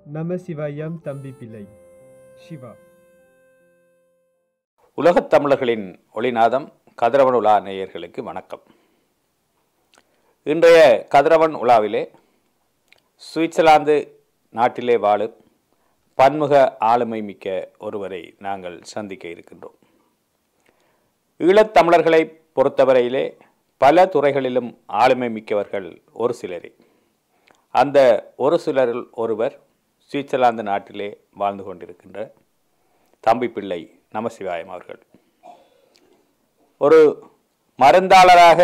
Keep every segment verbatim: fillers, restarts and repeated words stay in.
Namasivayam Thambipillai Shiva. உலகத் தமிழர்களின் ஒளிநாதம் கதிரவன் உலா நேயர்களுக்கு வணக்கம். இன்றைய கதிரவன் உலாவிலே சுவிட்சர்லாந்து நாட்டிலே வாழும் பன்முக ஆளுமை மிக்க ஒருவரை நாங்கள் சந்திக்க இருக்கின்றோம். ஈழத் தமிழர்களை பொறுத்தவரையிலே பல துறைகளிலும் ஆளுமை மிக்கவர்கள் ஒரு சிலரே. அந்த ஒரு சிலரில் ஒருவர் சுவிட்சர்லாந்து நாட்டிலே வாழ்ந்து கொண்டிருக்கின்ற தம்பிப்பிள்ளை நமசிவாயம் அவர்கள். ஒரு மருந்தாளராக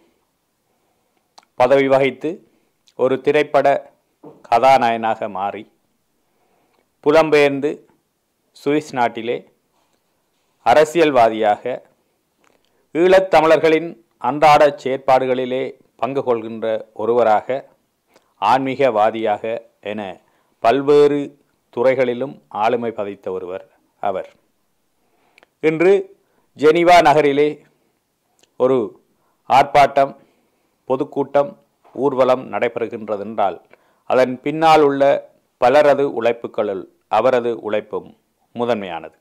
பதவி வகித்து ஒரு திரைப்பட கதாநாயகனாக மாறி புலம்பெயர்ந்து சுவிஸ் நாட்டிலே அரசியல்வாதியாக ஈழத் தமிழர்களின் அன்றாட செயற்பாடுகளிலே பங்கு கொள்கின்ற ஒருவராக ஆன்மீகவாதியாக என பல்வேறு துறைகளிலும் ஆளுமை பதித்த ஒருவர் அவர். இன்று ஜெனீவா நகரிலே ஒரு ஆர்ப்பாட்டம், பொதுக்கூட்டம், ஊர்வலம் நடைபெறுகின்றதென்றால் அதன் பின்னால் உள்ள பலரது உழைப்புகளுள் அவரது உழைப்பும் முதன்மையானது.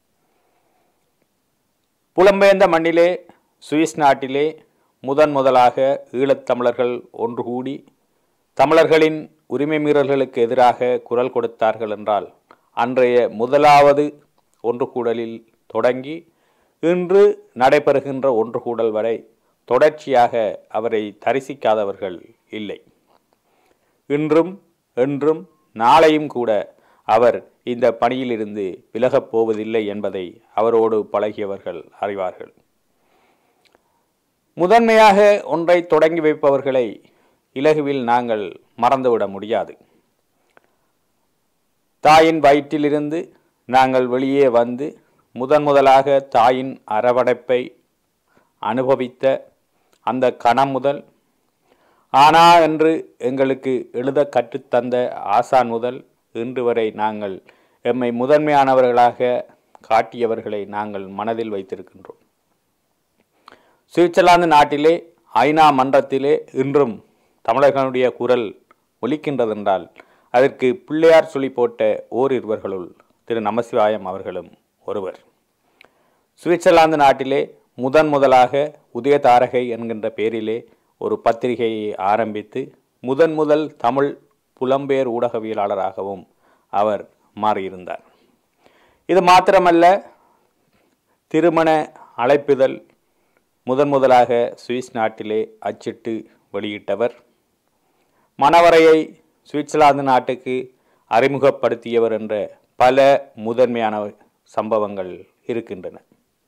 புலம்பெயர்ந்த மண்ணிலே சுவிஸ் நாட்டிலே முதன் முதலாக ஈழத்தமிழர்கள் ஒன்று கூடி தமிழர்களின் உரிமை மீறல்களுக்கு எதிராக குரல் கொடுத்தார்கள் என்றால் அன்றைய முதலாவது ஒன்று கூடலில் தொடங்கி இன்று நடைபெறுகின்ற ஒன்று கூடல் வரை தொடர்ச்சியாக அவரை தரிசிக்காதவர்கள் இல்லை. இன்றும் என்றும் நாளையும் கூட அவர் இந்த பணியிலிருந்து விலகப் போவதில்லை என்பதை அவரோடு பழகியவர்கள் அறிவார்கள். முதன்மையாக ஒன்றை தொடங்கி வைப்பவர்களை இலகுவில் நாங்கள் மறந்துவிட முடியாது. தாயின் வயிற்றிலிருந்து நாங்கள் வெளியே வந்து முதன் முதலாக தாயின் அரவணைப்பை அனுபவித்த அந்த கணம் முதல் ஆனா என்று எங்களுக்கு எழுத கற்றுத்தந்த ஆசான் முதல் இன்று வரை நாங்கள் எம்மை முதன்மையானவர்களாக காட்டியவர்களை நாங்கள் மனதில் வைத்திருக்கின்றோம். சுவிட்சர்லாந்து நாட்டிலே ஐநா மன்றத்திலே இன்றும் தமிழர்களுடைய குரல் ஒலிக்கின்றதென்றால் அதற்கு பிள்ளையார் சொல்லி போட்ட ஓரிருவர்களுள் திரு நமசிவாயம் அவர்களும் ஒருவர். சுவிட்சர்லாந்து நாட்டிலே முதன் முதலாக உதயதாரகை என்கின்ற பெயரிலே ஒரு பத்திரிகையை ஆரம்பித்து முதன் முதல் தமிழ் புலம்பெயர் ஊடகவியலாளராகவும் அவர் மாறியிருந்தார். இது மாத்திரமல்ல, திருமண அழைப்பிதழ் முதன் முதலாக சுவிஸ் நாட்டிலே அச்சிட்டு வெளியிட்டவர். மணவரையை சுவிட்சர்லாந்து நாட்டுக்கு அறிமுகப்படுத்தியவர் என்ற பல முதன்மையான சம்பவங்கள் இருக்கின்றன.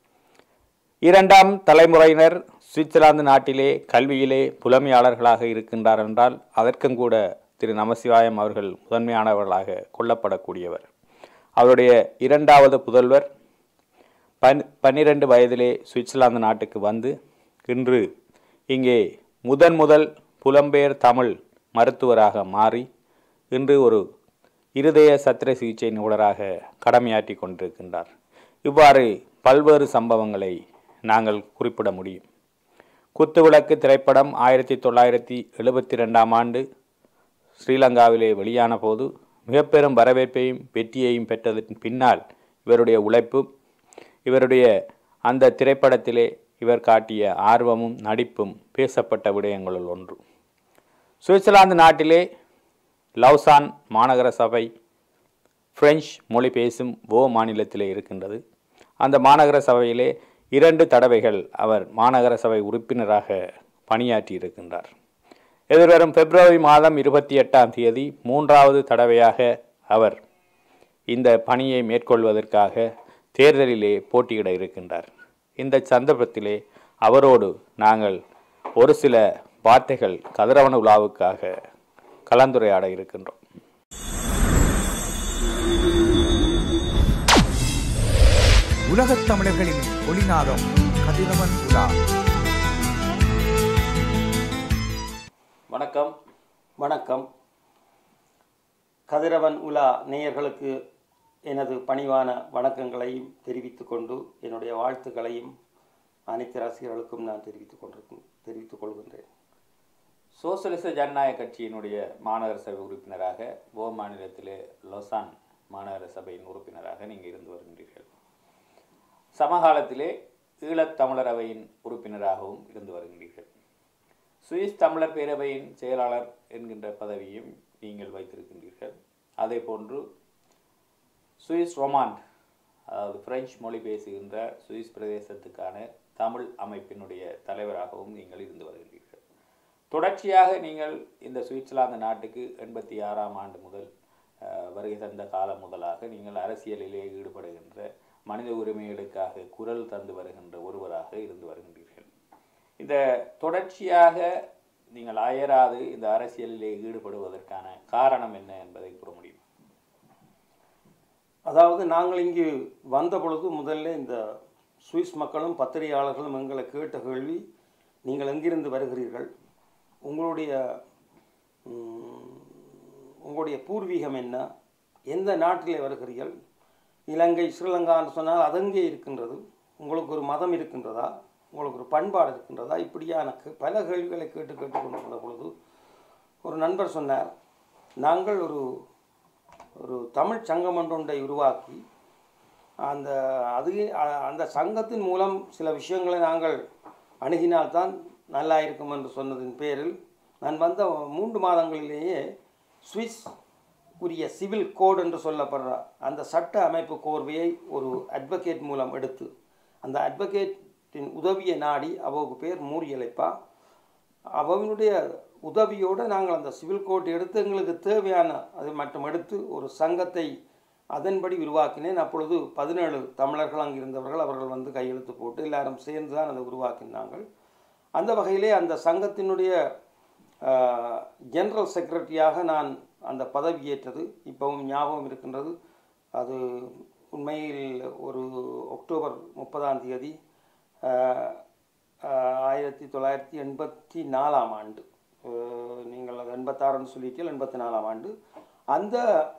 இரண்டாம் தலைமுறையினர் சுவிட்சர்லாந்து நாட்டிலே கல்வியிலே புலமையாளர்களாக இருக்கின்றார் என்றால் அதற்கும் கூட திரு நமசிவாயம் அவர்கள் முதன்மையானவர்களாக கொள்ளப்படக்கூடியவர். அவருடைய இரண்டாவது புதல்வர் பன் பன்னிரண்டு வயதிலே சுவிட்சர்லாந்து நாட்டுக்கு வந்து இன்று இங்கே முதன் முதல் புலம்பெயர் தமிழ் மருத்துவராக மாறி இன்று ஒரு இருதய சத்திர சிகிச்சை நிபுணராக கடமையாற்றி கொண்டிருக்கின்றார். இவ்வாறு பல்வேறு சம்பவங்களை நாங்கள் குறிப்பிட முடியும். குத்துவிளக்கு திரைப்படம் ஆயிரத்தி தொள்ளாயிரத்தி எழுபத்தி ரெண்டாம் ஆண்டு ஸ்ரீலங்காவிலே வெளியான போது மிக பெரும் வரவேற்பையும் வெற்றியையும் பெற்றதன் பின்னால் இவருடைய உழைப்பும் இவருடைய அந்த திரைப்படத்திலே இவர் காட்டிய ஆர்வமும் நடிப்பும் பேசப்பட்ட விடயங்களுள் ஒன்று. சுவிட்சர்லாந்து நாட்டிலே லவுசான் மாநகர சபை பிரெஞ்சு மொழி பேசும் ஓ மாநிலத்திலே இருக்கின்றது. அந்த மாநகர சபையிலே இரண்டு தடவைகள் அவர் மாநகர சபை உறுப்பினராக பணியாற்றி இருக்கின்றார். எதிர்வரும் பிப்ரவரி மாதம் இருபத்தி எட்டாம் தேதி மூன்றாவது தடவையாக அவர் இந்த பணியை மேற்கொள்வதற்காக தேர்தலிலே போட்டியிட இருக்கின்றார். இந்த சந்தர்ப்பத்திலே அவரோடு நாங்கள் ஒரு சில வார்த்தைகள் கதிரவன் உலாவுக்காக கலந்துரையாட இருக்கின்றோம். உலகத் தமிழர்களின் ஒளிநாதம் கதிரவன் உலா. வணக்கம். வணக்கம். கதிரவன் உலா நேயர்களுக்கு எனது பணிவான வணக்கங்களையும் தெரிவித்துக் கொண்டு என்னுடைய வாழ்த்துக்களையும் அனைத்து ரசிகர்களுக்கும் நான் தெரிவித்துக் கொண்டிருக்கும் தெரிவித்துக் கொள்கின்றேன். சோசலிச ஜனநாயக கட்சியினுடைய மாநகர சபை உறுப்பினராக ஓ மாநிலத்திலே லொசான் மாநகர சபையின் உறுப்பினராக நீங்கள் இருந்து வருகின்றீர்கள். சமகாலத்திலே ஈழத்தமிழர் அவையின் உறுப்பினராகவும் இருந்து வருகின்றீர்கள். சுவிஸ் தமிழர் பேரவையின் செயலாளர் என்கின்ற பதவியும் நீங்கள் வைத்திருக்கின்றீர்கள். அதே போன்று சுவிஸ் ரொமாண்ட், அதாவது பிரெஞ்சு மொழி பேசுகின்ற சுவிஸ் பிரதேசத்துக்கான தமிழ் அமைப்பினுடைய தலைவராகவும் நீங்கள் இருந்து வருகின்றீர்கள். தொடர்ச்சியாக நீங்கள் இந்த சுவிட்சர்லாந்து நாட்டுக்கு எண்பத்தி ஆறாம் ஆண்டு முதல் வருகை தந்த காலம் முதலாக நீங்கள் அரசியலிலே ஈடுபடுகின்ற மனித உரிமைகளுக்காக குரல் தந்து வருகின்ற ஒருவராக இருந்து வருகின்றீர்கள். இந்த தொடர்ச்சியாக நீங்கள் அயராது இந்த அரசியலிலே ஈடுபடுவதற்கான காரணம் என்ன என்பதை கூற முடியும்? அதாவது நாங்கள் இங்கு வந்த பொழுது முதல்ல இந்த சுவிஸ் மக்களும் பத்திரிகையாளர்களும் எங்களை கேட்ட கேள்வி, நீங்கள் எங்கிருந்து வருகிறீர்கள், உங்களுடைய உங்களுடைய பூர்வீகம் என்ன, எந்த நாட்டிலே வருகிறீர்கள், இலங்கை ஸ்ரீலங்கான்னு சொன்னால் அதங்கே இருக்கின்றது, உங்களுக்கு ஒரு மதம் இருக்கின்றதா, உங்களுக்கு ஒரு பண்பாடு இருக்கின்றதா, இப்படியான பல கேள்விகளை கேட்டு கேட்டு கொண்டிருந்த பொழுது ஒரு நண்பர் சொன்னார், நாங்கள் ஒரு ஒரு தமிழ் சங்கம் ஒன்றை உருவாக்கி அந்த அது அந்த சங்கத்தின் மூலம் சில விஷயங்களை நாங்கள் அணுகினால்தான் நல்லா இருக்கும் என்று சொன்னதின் பேரில் நான் வந்த மூன்று மாதங்களிலேயே சுவிஸ் உரிய சிவில் கோட் என்று சொல்லப்படுற அந்த சட்ட அமைப்பு கோர்வையை ஒரு அட்வொகேட் மூலம் எடுத்து அந்த அட்வொகேட்டின் உதவியை நாடி அவருக்கு பேர் மூரியலைப்பா, அவனுடைய உதவியோடு நாங்கள் அந்த சிவில் கோட் எடுத்து எங்களுக்கு தேவையான அதை மட்டும் எடுத்து ஒரு சங்கத்தை அதன்படி உருவாக்கினேன். அப்பொழுது பதினேழு தமிழர்கள் அங்கே இருந்தவர்கள் அவர்கள் வந்து கையெழுத்து போட்டு எல்லாரும் சேர்ந்து தான் அதை உருவாக்கினார்கள். அந்த வகையிலே அந்த சங்கத்தினுடைய ஜெனரல் செக்ரட்டரியாக நான் அந்த பதவி ஏற்றது இப்பவும் ஞாபகம் இருக்கின்றது. அது உண்மையில் ஒரு அக்டோபர் முப்பதாம் தேதி ஆயிரத்தி தொள்ளாயிரத்தி எண்பத்தி நாலாம் ஆண்டு, நீங்கள் அது எண்பத்தாறுன்னு சொல்லிட்டீர்கள், எண்பத்தி நாலாம் ஆண்டு அந்த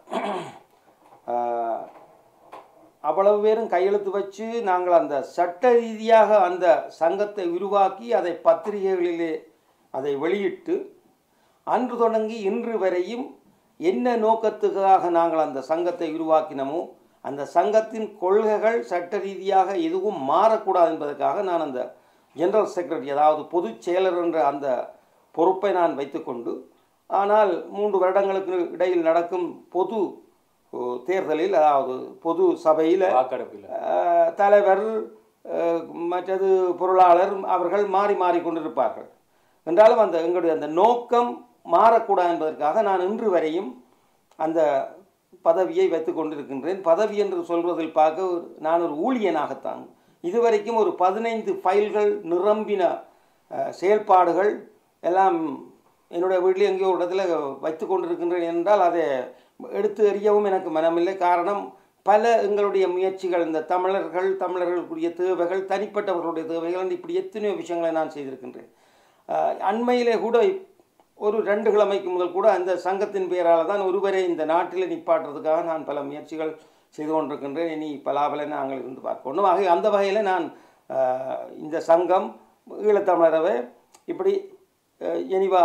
அவ்வளவு பேரும் கையெழுத்து வச்சு நாங்கள் அந்த சட்ட ரீதியாக அந்த சங்கத்தை உருவாக்கி அதை பத்திரிகைகளிலே அதை வெளியிட்டு அன்று தொடங்கி இன்று வரையும் என்ன நோக்கத்துக்காக நாங்கள் அந்த சங்கத்தை உருவாக்கினமோ அந்த சங்கத்தின் கொள்கைகள் சட்ட ரீதியாக எதுவும் மாறக்கூடாது என்பதற்காக நான் அந்த ஜெனரல் செக்ரட்டரி, அதாவது பொதுச் செயலர் என்ற அந்த பொறுப்பை நான் வைத்துக்கொண்டு, ஆனால் மூன்று வருடங்களுக்கு இடையில் நடக்கும் பொது தேர்தலில், அதாவது பொது சபையில் தலைவர் மற்றது பொருளாளர் அவர்கள் மாறி மாறி கொண்டிருப்பார்கள். என்றாலும் அந்த எங்களுடைய அந்த நோக்கம் மாறக்கூடாது என்பதற்காக நான் இன்று வரையும் அந்த பதவியை வைத்து கொண்டிருக்கின்றேன். பதவி என்று சொல்வதில் பார்க்க நான் ஒரு ஊழியனாகத்தான் இதுவரைக்கும் ஒரு பதினைந்து ஃபைல்கள் நிரம்பின செயல்பாடுகள் எல்லாம் என்னுடைய வீட்டில் எங்கேயோ ஒரு இடத்துல வைத்து கொண்டிருக்கின்றேன் என்றால் அதை எடுத்து எறியவும் எனக்கு மனமில்லை. காரணம், பல எங்களுடைய முயற்சிகள், இந்த தமிழர்கள் தமிழர்களுக்குரிய தேவைகள், தனிப்பட்டவர்களுடைய தேவைகள், இப்படி எத்தனையோ விஷயங்களை நான் செய்திருக்கின்றேன். அண்மையிலே கூட ஒரு ரெண்டு கிழமைக்கு முதல் கூட அந்த சங்கத்தின் பெயரால் தான் ஒருவரை இந்த நாட்டில் நிப்பாட்டுறதுக்காக நான் பல முயற்சிகள் செய்து கொண்டிருக்கின்றேன். இனி பலாபல நாங்கள் இருந்து பார்க்கணும். ஆக அந்த வகையில் நான் இந்த சங்கம், ஈழத்தமிழரவை, இப்படி எனிவா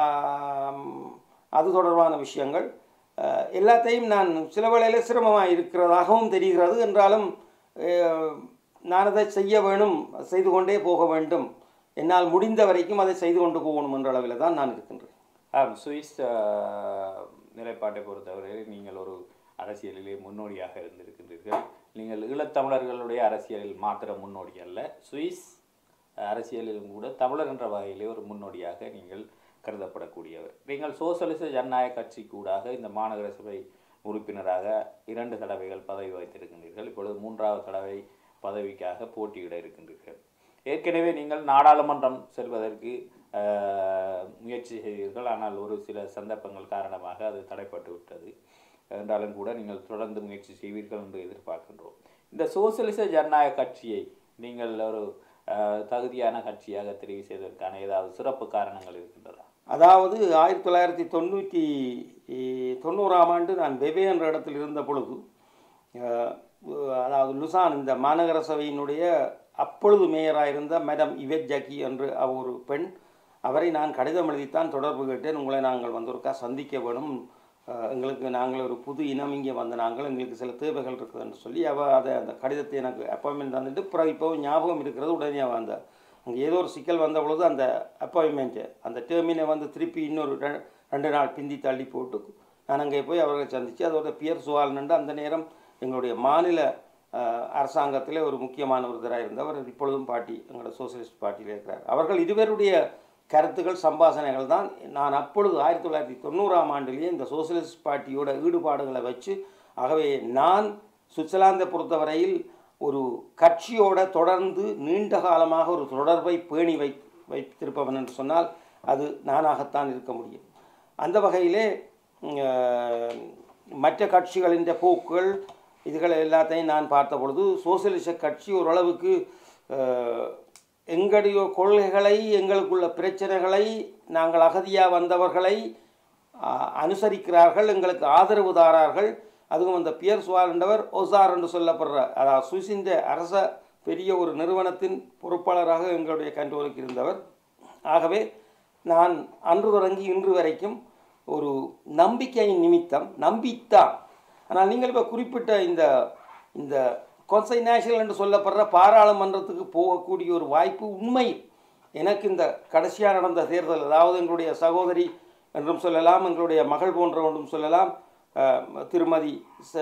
அது தொடர்பான விஷயங்கள் எல்லாத்தையும் நான் சில வேளையில் சிரமமாக இருக்கிறதாகவும் தெரிகிறது. என்றாலும் நான் அதை செய்ய வேணும், செய்து கொண்டே போக வேண்டும், என்னால் முடிந்த வரைக்கும் அதை செய்து கொண்டு போகணும் என்ற அளவில் தான் நான் இருக்கின்றேன். ஆம், சுவிஸ் நிலைப்பாட்டை பொறுத்தவரையில் நீங்கள் ஒரு அரசியலிலே முன்னோடியாக இருந்திருக்கின்றீர்கள். நீங்கள் ஈழத்தமிழர்களுடைய அரசியலில் மாத்திரம் முன்னோடி அல்ல, சுவிஸ் அரசியலிலும் கூட தமிழர் என்ற வகையிலே ஒரு முன்னோடியாக நீங்கள் கருதப்படக்கூடியவர். நீங்கள் சோசலிச ஜனநாயக கட்சி கூடாக இந்த மாநகர சபை உறுப்பினராக இரண்டு தடவைகள் பதவி வைத்திருக்கின்றீர்கள். இப்பொழுது மூன்றாவது தடவை பதவிக்காக போட்டியிட இருக்கின்றீர்கள். ஏற்கனவே நீங்கள் நாடாளுமன்றம் செல்வதற்கு முயற்சி செய்தீர்கள், ஆனால் ஒரு சில சந்தர்ப்பங்கள் காரணமாக அது தடைப்பட்டு விட்டது. என்றாலும் கூட நீங்கள் தொடர்ந்து முயற்சி செய்வீர்கள் என்று எதிர்பார்க்கின்றோம். இந்த சோசலிச ஜனநாயக கட்சியை நீங்கள் ஒரு தகுதியான கட்சியாக தெரிவு செய்வதற்கான ஏதாவது சிறப்பு காரணங்கள் இருக்கின்றதா? அதாவது ஆயிரத்தி தொள்ளாயிரத்தி தொண்ணூற்றி தொண்ணூறாம் ஆண்டு நான் வெவே என்ற இடத்தில் இருந்த பொழுது, அதாவது லுசான் இந்த மாநகர சபையினுடைய அப்பொழுது மேயராக இருந்த மேடம் இவெட் ஜக்கி என்று அவர் ஒரு பெண், அவரை நான் கடிதம் எழுதித்தான் தொடர்பு கேட்டேன். உங்களை நாங்கள் வந்து ஒருக்கா சந்திக்க வேணும், எங்களுக்கு நாங்கள் ஒரு புது இனம் இங்கே வந்த நாங்கள் எங்களுக்கு சில தேவைகள் இருக்குதுன்னு சொல்லி அவள் அதை அந்த கடிதத்தை எனக்கு அப்பாயின்மெண்ட் தந்துட்டு பிறகு இப்போ ஞாபகம் இருக்கிறது. உடனே அவள் அந்த அங்கே ஏதோ ஒரு சிக்கல் வந்த பொழுது அந்த அப்பாயின்மெண்ட்டு அந்த டேர்மினை வந்து திருப்பி இன்னொரு ரெண்டு நாள் பிந்தி தள்ளி போட்டு நான் அங்கே போய் அவர்களை சந்தித்து அதோட பியர் சுவால்னு அந்த நேரம் எங்களுடைய மாநில அரசாங்கத்தில் ஒரு முக்கியமான ஒருத்தராக இருந்தவர் இப்பொழுதும் பார்ட்டி எங்களோட சோசியலிஸ்ட் பார்ட்டியில் இருக்கிறார். அவர்கள் இருவருடைய கருத்துக்கள் சம்பாஷணைகள் தான் நான் அப்பொழுது ஆயிரத்தி தொள்ளாயிரத்தி தொண்ணூறாம் ஆண்டிலேயே இந்த சோசியலிஸ்ட் பார்ட்டியோட ஈடுபாடுகளை வச்சு ஆகவே நான் சுவிட்சர்லாந்தை பொறுத்தவரையில் ஒரு கட்சியோட தொடர்ந்து நீண்ட காலமாக ஒரு தொடர்பை பேணி வை வைத்திருப்பவன் என்று சொன்னால் அது நானாகத்தான் இருக்க முடியும். அந்த வகையிலே மற்ற கட்சிகளின் போக்குகள் இதுகளை எல்லாத்தையும் நான் பார்த்த பொழுது சோசியலிச கட்சி ஓரளவுக்கு எங்களுடைய கொள்கைகளை எங்களுக்குள்ள பிரச்சனைகளை நாங்கள் அகதியாக வந்தவர்களை அனுசரிக்கிறார்கள், எங்களுக்கு ஆதரவு தாரார்கள். அதுவும் அந்த பியர் சுவால் என்றவர் ஒசார் என்று சொல்லப்படுற அதாவது சுவிஸின் அரச பெரிய ஒரு நிறுவனத்தின் பொறுப்பாளராக எங்களுடைய கண்ட்ரோலுக்கு இருந்தவர். ஆகவே நான் அன்று தொடங்கி இன்று வரைக்கும் ஒரு நம்பிக்கையின் நிமித்தம் நம்பித்தான். ஆனால் நீங்கள் இப்போ குறிப்பிட்ட இந்த இந்த கொன்சை நேஷனல் என்று சொல்லப்படுற பாராளுமன்றத்துக்கு போகக்கூடிய ஒரு வாய்ப்பு உண்மை எனக்கு இந்த கடைசியாக நடந்த தேர்தல், அதாவது எங்களுடைய சகோதரி என்றும் சொல்லலாம், எங்களுடைய மகள் போன்ற ஒன்றும் சொல்லலாம், திருமதி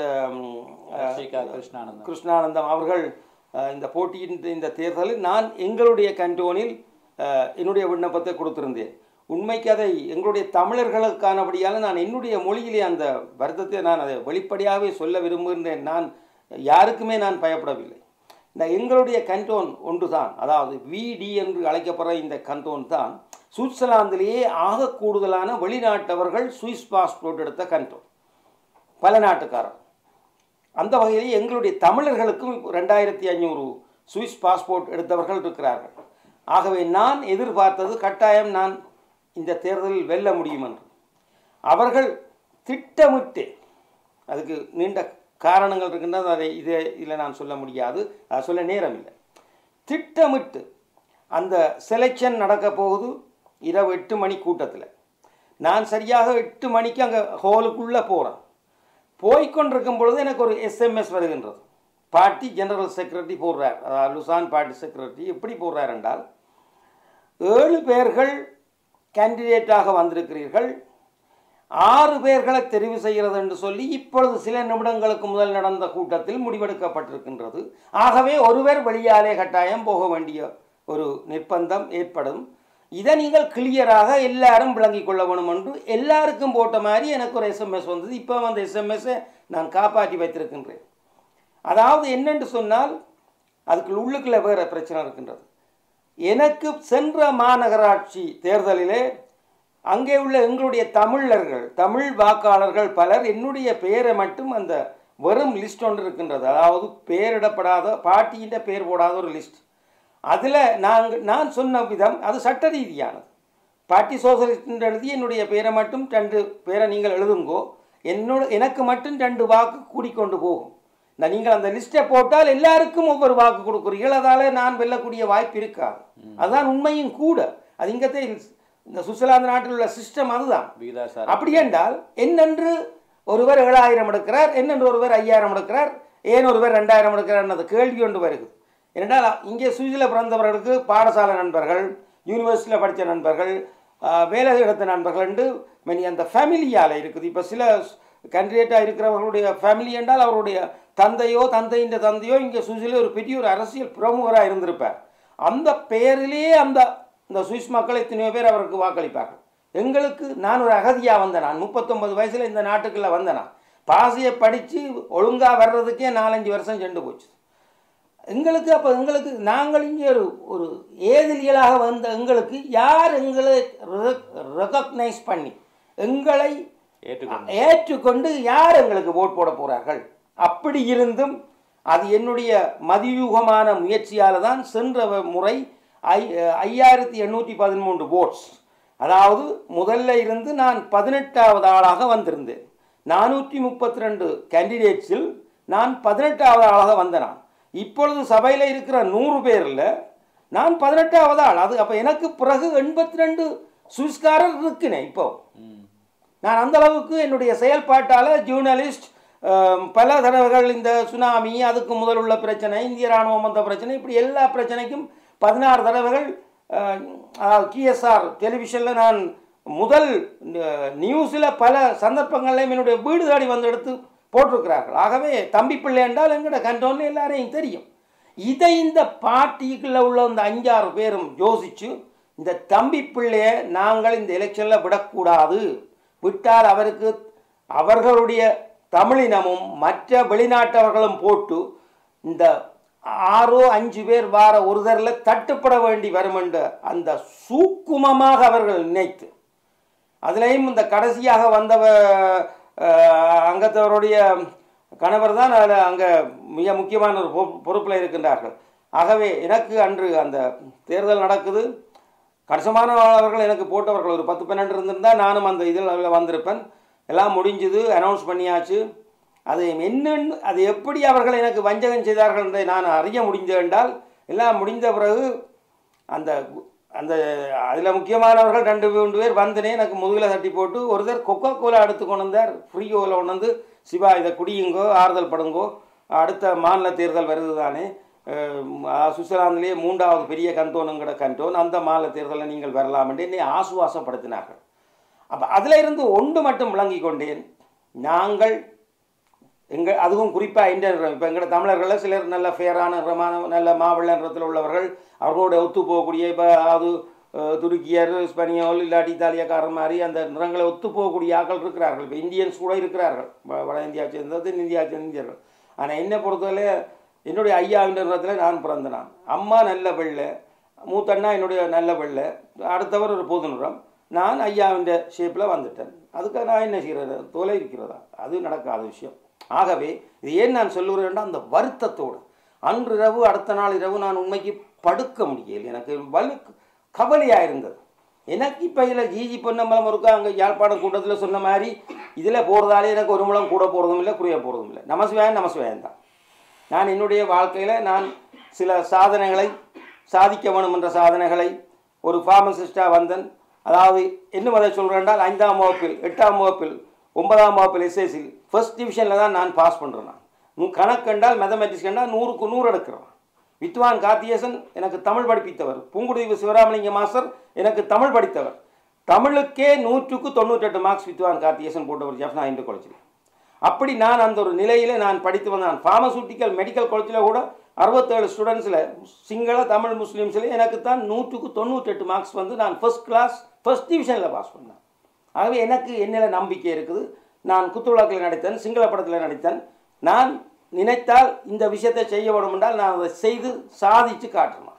கிருஷ்ணானந்தம் கிருஷ்ணானந்தம் அவர்கள் இந்த போட்டியின் இந்த தேர்தலில் நான் எங்களுடைய கண்டோனில் என்னுடைய விண்ணப்பத்தை கொடுத்திருந்தேன். உண்மைக்கு அதை எங்களுடைய தமிழர்களுக்கானபடியால் நான் என்னுடைய மொழியிலே அந்த வருத்தத்தை நான் அதை வெளிப்படையாகவே சொல்ல விரும்புகின்றேன். நான் யாருக்குமே நான் பயப்படவில்லை. இந்த எங்களுடைய கண்டோன் ஒன்று தான், அதாவது விடி என்று அழைக்கப்படுற இந்த கண்டோன் தான் சுவிட்சர்லாந்திலேயே ஆக கூடுதலான வெளிநாட்டவர்கள் சுவிஸ் பாஸ்போர்ட் எடுத்த கண்டோன், பல நாட்டுக்காரர். அந்த வகையிலே எங்களுடைய தமிழர்களுக்கும் ரெண்டாயிரத்தி ஐநூறு சுவிஸ் பாஸ்போர்ட் எடுத்தவர்கள் இருக்கிறார்கள். ஆகவே நான் எதிர்பார்த்தது கட்டாயம் நான் இந்த தேர்தலில் வெல்ல முடியும் என்று. அவர்கள் திட்டமிட்டு, அதுக்கு நீண்ட காரணங்கள் இருக்கின்றது, அதை இதே இதில் நான் சொல்ல முடியாது, அதை சொல்ல நேரம் இல்லை. திட்டமிட்டு அந்த செலெக்ஷன் நடக்க போகுது இரவு எட்டு மணி கூட்டத்தில். நான் சரியாக எட்டு மணிக்கு அங்கே ஹாலுக்குள்ளே போகிறேன். போய்கொண்டிருக்கும் பொழுது எனக்கு ஒரு எஸ்எம்எஸ் வருகின்றது. பார்ட்டி ஜெனரல் செக்ரட்டரி போடுறார், அதாவது லுசான் பார்ட்டி செக்ரட்டரி எப்படி போடுறார் என்றால், ஏழு பேர்கள் கேண்டிடேட்டாக வந்திருக்கிறீர்கள், ஆறு பேர்களை தெரிவு செய்கிறது என்று சொல்லி இப்பொழுது சில நிமிடங்களுக்கு முதல் நடந்த கூட்டத்தில் முடிவெடுக்கப்பட்டிருக்கின்றது. ஆகவே ஒருவர் வெளியாலே கட்டாயம் போக வேண்டிய ஒரு நிர்பந்தம் ஏற்படும். இதை நீங்கள் கிளியராக எல்லாரும் விளங்கிக் கொள்ள வேணும் என்று எல்லாருக்கும் போட்ட மாதிரி எனக்கு ஒரு எஸ்எம்எஸ் வந்தது. இப்போ அந்த எஸ்எம்எஸ்ஸை நான் காப்பாற்றி வைத்திருக்கின்றேன். அதாவது என்னென்று சொன்னால் அதுக்கு உள்ளுக்குள்ள வேறு பிரச்சனை இருக்கின்றது. எனக்கு சென்ற மாநகராட்சி தேர்தலிலே அங்கே உள்ள எங்களுடைய தமிழர்கள் தமிழ் வாக்காளர்கள் பலர் என்னுடைய பெயரை மட்டும் அந்த வெறும் லிஸ்ட் ஒன்று இருக்கின்றது, அதாவது பெயரிடப்படாத பார்ட்டியின் பெயர் போடாத ஒரு லிஸ்ட். அதில் நாங்கள் நான் சொன்ன விதம் அது சட்ட ரீதியானது. பார்ட்டி சோசியலிஸ்ட் எழுதி என்னுடைய பெயரை மட்டும் ரெண்டு பேரை நீங்கள் எழுதுங்கோ, என்னோட எனக்கு மட்டும் ரெண்டு வாக்கு கூடிக்கொண்டு போகும். நான் நீங்கள் அந்த லிஸ்ட்டை போட்டால் எல்லாருக்கும் ஒவ்வொரு வாக்கு கொடுக்குறீர்கள், அதால் நான் வெல்லக்கூடிய வாய்ப்பு இருக்காது. அதுதான் உண்மையும் கூட. அது இங்கத்தை இந்த சுவிட்சர்லாந்து நாட்டில் உள்ள சிஸ்டம் அதுதான். அப்படி என்றால் என்னென்று ஒருவர் ஏழாயிரம் எடுக்கிறார், என்னென்று ஒருவர் ஐயாயிரம் எடுக்கிறார், ஏன் ஒருவர் ரெண்டாயிரம் எடுக்கிறார் அந்த கேள்வி ஒன்று வருது. ஏனென்றால் இங்கே சுவிஸில் பிறந்தவர்களுக்கு பாடசாலை நண்பர்கள், யூனிவர்சிட்டியில் படித்த நண்பர்கள், வேலை எடுத்த நண்பர்கள் என்று மெனி அந்த ஃபேமிலியால் இருக்குது. இப்போ சில கேண்டிடேட்டாக இருக்கிறவர்களுடைய ஃபேமிலி என்றால் அவருடைய தந்தையோ தந்தையின் தந்தையோ இங்கே சுவிஸில் ஒரு பெரிய ஒரு அரசியல் பிரமுகராக இருந்திருப்பார். அந்த பெயரிலேயே அந்த இந்த சுவிஸ் மக்கள் எத்தனையோ பேர் அவருக்கு வாக்களிப்பார்கள். எங்களுக்கு நான் ஒரு அகதியாக வந்தேன், நான் முப்பத்தொம்பது வயசில் இந்த நாட்டுக்குள்ளே வந்தேனா, பாசியை படித்து ஒழுங்காக வர்றதுக்கே நாலஞ்சு வருஷம் சென்று போச்சு எங்களுக்கு. அப்போ எங்களுக்கு நாங்கள் இங்கே ஒரு ஒரு ஏதிலியலாக வந்த எங்களுக்கு யார் எங்களை ரெகக்னைஸ் பண்ணி எங்களை ஏற்றுக்கொண்டு யார் எங்களுக்கு ஓட் போட போகிறார்கள்? அப்படி இருந்தும் அது என்னுடைய மதியூகமான முயற்சியால் தான் சென்ற முறை ஐ ஐயாயிரத்தி எண்ணூற்றி பதிமூன்று ஓட்ஸ், அதாவது முதல்ல இருந்து நான் பதினெட்டாவது ஆளாக வந்திருந்தேன். நானூற்றி முப்பத்தி ரெண்டு கேண்டிடேட்ஸில் நான் பதினெட்டாவது ஆளாக வந்தேன். இப்பொழுது சபையில் இருக்கிற நூறு பேரில் நான் பதினெட்டாவது ஆள். அது அப்போ எனக்கு பிறகு எண்பத்தி ரெண்டு சுவிஸ்காரர் இருக்குனேன். இப்போ நான் அந்த அளவுக்கு என்னுடைய செயல்பாட்டால் ஜேர்னலிஸ்ட் பல தடவைகள் இந்த சுனாமி, அதுக்கு முதல் உள்ள பிரச்சனை, இந்திய இராணுவம் வந்த பிரச்சனை, இப்படி எல்லா பிரச்சனைக்கும் பதினாறு தடவைகள் கிஎஸ்ஆர் டெலிவிஷனில் நான் முதல் நியூஸில் பல சந்தர்ப்பங்களையும் என்னுடைய வீடு தாடி வந்து எடுத்து போட்டிருக்கிறார்கள். ஆகவே தம்பிப்பிள்ளை என்றால் எங்கட கண்டோன்னு எல்லாரையும் தெரியும். இதை இந்த பார்ட்டிக்குள்ளே உள்ள இந்த அஞ்சாறு பேரும் யோசித்து இந்த தம்பிப்பிள்ளையை நாங்கள் இந்த எலெக்ஷனில் விடக்கூடாது, விட்டால் அவருக்கு அவர்களுடைய தமிழினமும் மற்ற வெளிநாட்டவர்களும் போட்டு இந்த ஆறோ அஞ்சு பேர் வார ஒருதரில் தட்டுப்பட வேண்டி வரும் என்ற அந்த சூக்குமமாக அவர்கள் நினைத்து, அதிலையும் இந்த கடைசியாக வந்தவ அங்கத்தவருடைய கணவர் தான் அதில் அங்கே மிக முக்கியமான ஒரு பொறுப்பில் இருக்கின்றார்கள். ஆகவே எனக்கு அன்று அந்த தேர்தல் நடக்குது, கணிசமானவர்கள் எனக்கு போட்டவர்கள் ஒரு பத்து பன்னெண்டு இருந்திருந்தால் நானும் அந்த இதில் வந்திருப்பேன். எல்லாம் முடிஞ்சுது, அனௌன்ஸ் பண்ணியாச்சு. அது என்னென்னு அது எப்படி அவர்கள் எனக்கு வஞ்சகம் செய்தார்கள் என்பதை நான் அறிய முடிஞ்ச என்றால், எல்லாம் முடிந்த பிறகு அந்த அந்த அதில் முக்கியமானவர்கள் ரெண்டு மூன்று பேர் வந்தனே எனக்கு முதுகில் தட்டி போட்டு ஒருத்தர் கொக்கோ கோலா எடுத்து கொண்டு வந்தார். ஃப்ரீ கோலா கொண்டு வந்து, சிவா இதை குடியுங்கோ, ஆறுதல் படுங்கோ, அடுத்த மாநில தேர்தல் வருது தானே, சுவிட்சர்லாந்திலேயே மூன்றாவது பெரிய கண்டோனுங்கிற கண்டோன், அந்த மாநில தேர்தலில் நீங்கள் வரலாம் என்று என்னை ஆசுவாசப்படுத்தினார்கள். அப்போ அதில் இருந்து ஒன்று மட்டும் விளங்கி கொண்டேன், நாங்கள் எங்கள் அதுவும் குறிப்பாக இந்தியன் இப்போ எங்களோட தமிழர்களில் சிலர் நல்ல ஃபேரான நிறமான நல்ல மாவெள்ள நிறத்தில் உள்ளவர்கள், அவர்களோட ஒத்து போகக்கூடிய, இப்போ அது துருக்கியர், ஸ்பெனியோல் இல்லாட்டி இத்தாலியக்காரர் மாதிரி அந்த நிறங்களை ஒத்து போகக்கூடிய ஆக்கள் இருக்கிறார்கள். இப்போ இந்தியன்ஸ் கூட இருக்கிறார்கள், வட இந்தியா சேர்ந்தது, தென்னிந்தியா சேர்ந்த இந்தியர்கள். ஆனால் என்னை பொறுத்தவரை என்னுடைய ஐயாவின் நிறத்தில் நான் பிறந்தனான். அம்மா நல்ல வெள்ளை, மூத்தண்ணா என்னுடைய நல்ல வெள்ளை, அடுத்தவர் ஒரு பொது நிறம், நான் ஐயாவின் ஷேப்பில் வந்துட்டேன். அதுக்காக நான் என்ன செய்கிறது, தொலை இருக்கிறதா? அது நடக்காத விஷயம். ஆகவே இது ஏன் நான் சொல்லுகிறேன்னா, அந்த வருத்தத்தோடு அன்று இரவு அடுத்த நாள் இரவு நான் உண்மைக்கு படுக்க முடியல. எனக்கு வலு கவலையாக இருந்தது. எனக்கு இப்போ இதில் ஜிஜி பொன்னம்பலம் இருக்கா, அங்கே யாழ்ப்பாணம் கூட்டத்தில் சொன்ன மாதிரி இதில் போகிறதாலே எனக்கு ஒரு முழம் கூட போகிறதும் இல்லை, குறைய போகிறதும் இல்லை. நமசிவாயம் நமசிவாயம் தான். நான் என்னுடைய வாழ்க்கையில் நான் சில சாதனைகளை சாதிக்க வேணும் என்ற சாதனைகளை ஒரு ஃபார்மசிஸ்டாக வந்தேன். அதாவது இன்னும் அதை சொல்கிறேன்டால், ஐந்தாம் வகுப்பில் எட்டாம் வகுப்பில் ஒன்பதாம் வகுப்பில் எஸ்எஸ்சியில் ஃபர்ஸ்ட் டிவிஷனில் தான் நான் பாஸ் பண்ணுறேன். நான் கணக்கெண்டால் மேத்தமெட்டிக்ஸ் கண்டால் நூறுக்கு நூறு எடுக்கிறேன். வித்வான் கார்த்தியேசன் எனக்கு தமிழ் படிப்பித்தவர், பூங்குடி சிவராமலிங்க மாஸ்டர் எனக்கு தமிழ் படித்தவர். தமிழுக்கே நூற்றுக்கு தொண்ணூற்றெட்டு மார்க்ஸ் வித்வான் கார்த்தியேசன் போட்டவர் ஜெஃப்னா இந்து காலேஜில். அப்படி நான் அந்த ஒரு நிலையில் நான் படித்து வந்தேன். ஃபார்மசூட்டிக்கல் மெடிக்கல் காலேஜில் கூட அறுபத்தேழு ஸ்டூடெண்ட்ஸில் சிங்கள தமிழ் முஸ்லீம்ஸில் எனக்கு தான் நூற்றுக்கு தொண்ணூற்றெட்டு மார்க்ஸ் வந்து நான் ஃபர்ஸ்ட் கிளாஸ் ஃபர்ஸ்ட் டிவிஷனில் பாஸ் பண்ணேன். ஆகவே எனக்கு என்னில் நம்பிக்கை இருக்குது. நான் குத்துவிளக்கில் நடித்தேன், சிங்கள படத்தில் நடித்தேன். நான் நினைத்தால் இந்த விஷயத்தை செய்ய வேண்டும் என்றால் நான் அதை செய்து சாதித்து காட்டணும்.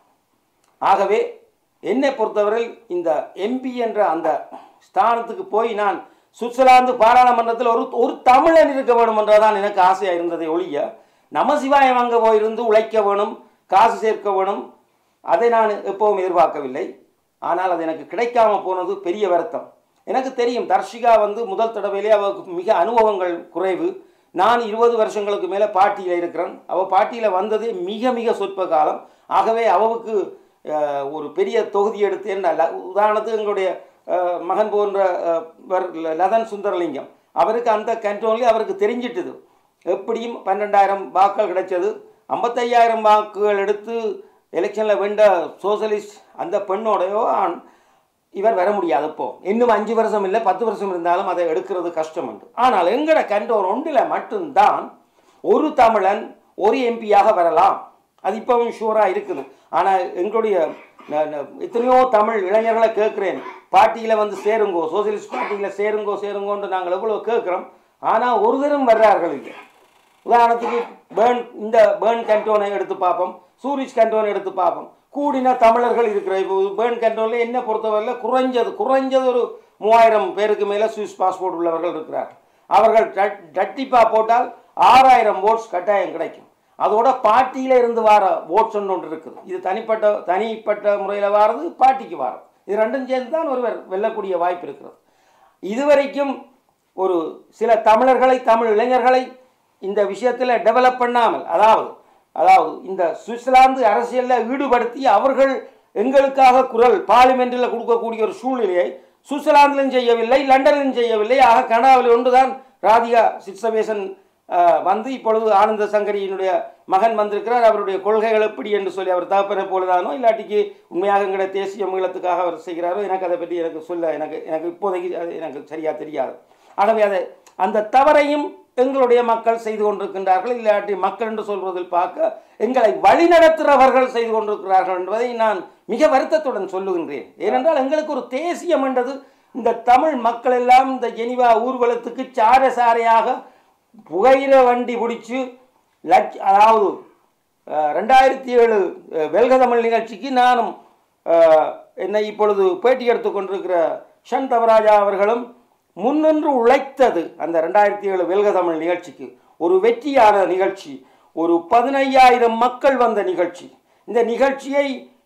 ஆகவே என்னை பொறுத்தவரை இந்த எம்பி என்ற அந்த ஸ்தானத்துக்கு போய் நான் சுவிட்சர்லாந்து பாராளுமன்றத்தில் ஒரு ஒரு தமிழன் இருக்க வேண்டும் என்றதான் எனக்கு ஆசையாக இருந்ததை ஒழிய, நமசிவாயம் அங்கே போயிருந்து உழைக்க வேணும், காசு சேர்க்க வேணும், அதை நான் எப்பவும் எதிர்பார்க்கவில்லை. ஆனால் அது எனக்கு கிடைக்காமல் போனது பெரிய வருத்தம். எனக்கு தெரியும், தர்ஷிகா வந்து முதல் தடவையிலே அவருக்கு மிக அனுபவங்கள் குறைவு. நான் இருபது வருஷங்களுக்கு மேலே பார்ட்டியில் இருக்கிறேன். அவள் பார்ட்டியில் வந்தது மிக மிக சொற்ப காலம். ஆகவே அவளுக்கு ஒரு பெரிய தொகுதி எடுத்து என்ன, உதாரணத்துக்கு எங்களுடைய மகன் போன்ற லதன் சுந்தரலிங்கம், அவருக்கு அந்த கண்டோன்லேயே அவருக்கு தெரிஞ்சிட்டுது. எப்படியும் பன்னெண்டாயிரம் வாக்குகள் கிடைச்சது. ஐம்பத்தையாயிரம் வாக்குகள் எடுத்து எலெக்ஷனில் வென்ற சோசலிஸ்ட் அந்த பெண்ணோடையோ இவர் வர முடியாது. இப்போ இன்னும் அஞ்சு வருஷம் இல்லை, பத்து வருஷம் இருந்தாலும் அதை எடுக்கிறது கஷ்டம் உண்டு. ஆனால் எங்கட கண்டோன் ஒன்றில் மட்டும்தான் ஒரு தமிழன் ஒரு எம்பியாக வரலாம். அது இப்போவும் ஷூராக இருக்குது. ஆனால் எங்களுடைய எத்தனையோ தமிழ் இளைஞர்களை கேட்குறேன், பார்ட்டியில் வந்து சேருங்கோ, சோசியலிஸ்ட் பார்ட்டியில் சேருங்கோ சேருங்கோன்று நாங்கள் எவ்வளோ கேட்குறோம். ஆனால் ஒரு தரம் வர்றார்கள் இல்லை. உதாரணத்துக்கு பேர்ன் இந்த பேர்ன் கண்டோனை எடுத்து பார்ப்போம், சூரிச் கண்டோனை எடுத்து பார்ப்போம். கூடின தமிழர்கள் இருக்கிற இப்போ பேர்ன் கண்டோனில் என்ன பொறுத்தவரையில் குறைஞ்சது குறைஞ்சது ஒரு மூவாயிரம் பேருக்கு மேலே சுவிஸ் பாஸ்போர்ட் உள்ளவர்கள் இருக்கிறார்கள். அவர்கள் டட்டிப்பாக போட்டால் ஆறாயிரம் ஓட்ஸ் கட்டாயம் கிடைக்கும். அதோட பார்ட்டியில் இருந்து வர ஓட்ஸ் ஒன்று இருக்குது. இது தனிப்பட்ட தனிப்பட்ட முறையில் வாரது, பார்ட்டிக்கு வாரம். இது ரெண்டும் சேர்ந்து தான் ஒருவர் வெல்லக்கூடிய வாய்ப்பு இருக்கிறது. இதுவரைக்கும் ஒரு சில தமிழர்களை தமிழ் இளைஞர்களை இந்த விஷயத்தில் டெவலப் பண்ணாமல், அதாவது அதாவது இந்த சுவிட்சர்லாந்து அரசியலில் ஈடுபடுத்தி அவர்கள் எங்களுக்காக குரல் பார்லிமெண்டில் கொடுக்கக்கூடிய ஒரு சூழ்நிலையை சுவிட்சர்லாந்திலும் செய்யவில்லை, லண்டனிலும் செய்யவில்லை. ஆக கனடாவில் ஒன்றுதான் ராதிகா சிட்சவேசன் வந்து இப்பொழுது ஆனந்த சங்கரியினுடைய மகன் வந்திருக்கிறார். அவருடைய கொள்கைகள் எப்படி என்று சொல்லி அவர் தகப்பனை போலதானோ இல்லாட்டிக்கு உண்மையாக எங்களோட தேசிய மீளத்துக்காக அவர் செய்கிறாரோ எனக்கு அதை பற்றி எனக்கு சொல்ல எனக்கு எனக்கு இப்போதைக்கு அது எனக்கு சரியாக தெரியாது. ஆகவே அதை அந்த தவறையும் எங்களுடைய மக்கள் செய்து கொண்டிருக்கின்றார்கள். இல்லாட்டி மக்கள் என்று சொல்வதில் பார்க்க எங்களை வழிநடத்துகிறவர்கள் செய்து கொண்டிருக்கிறார்கள் என்பதை நான் மிக வருத்தத்துடன் சொல்லுகின்றேன். ஏனென்றால் எங்களுக்கு ஒரு தேசியம் என்றது இந்த தமிழ் மக்கள் எல்லாம் இந்த ஜெனிவா ஊர்வலத்துக்கு சார சாரையாக புகையிர வண்டி பிடிச்சி லட்ச அதாவது ரெண்டாயிரத்தி ஏழு வெல்க தமிழ் நிகழ்ச்சிக்கு நானும் என்னை இப்பொழுது பேட்டி எடுத்து கொண்டிருக்கிற ஷன் தவராஜா அவர்களும் முன்னின்று உழைத்தது அந்த ரெண்டாயிரத்தி ஏழு வெல்க தமிழ் நிகழ்ச்சிக்கு ஒரு வெற்றியான நிகழ்ச்சி, ஒரு பதினையாயிரம் மக்கள் வந்த நிகழ்ச்சி. இந்த நிகழ்ச்சியை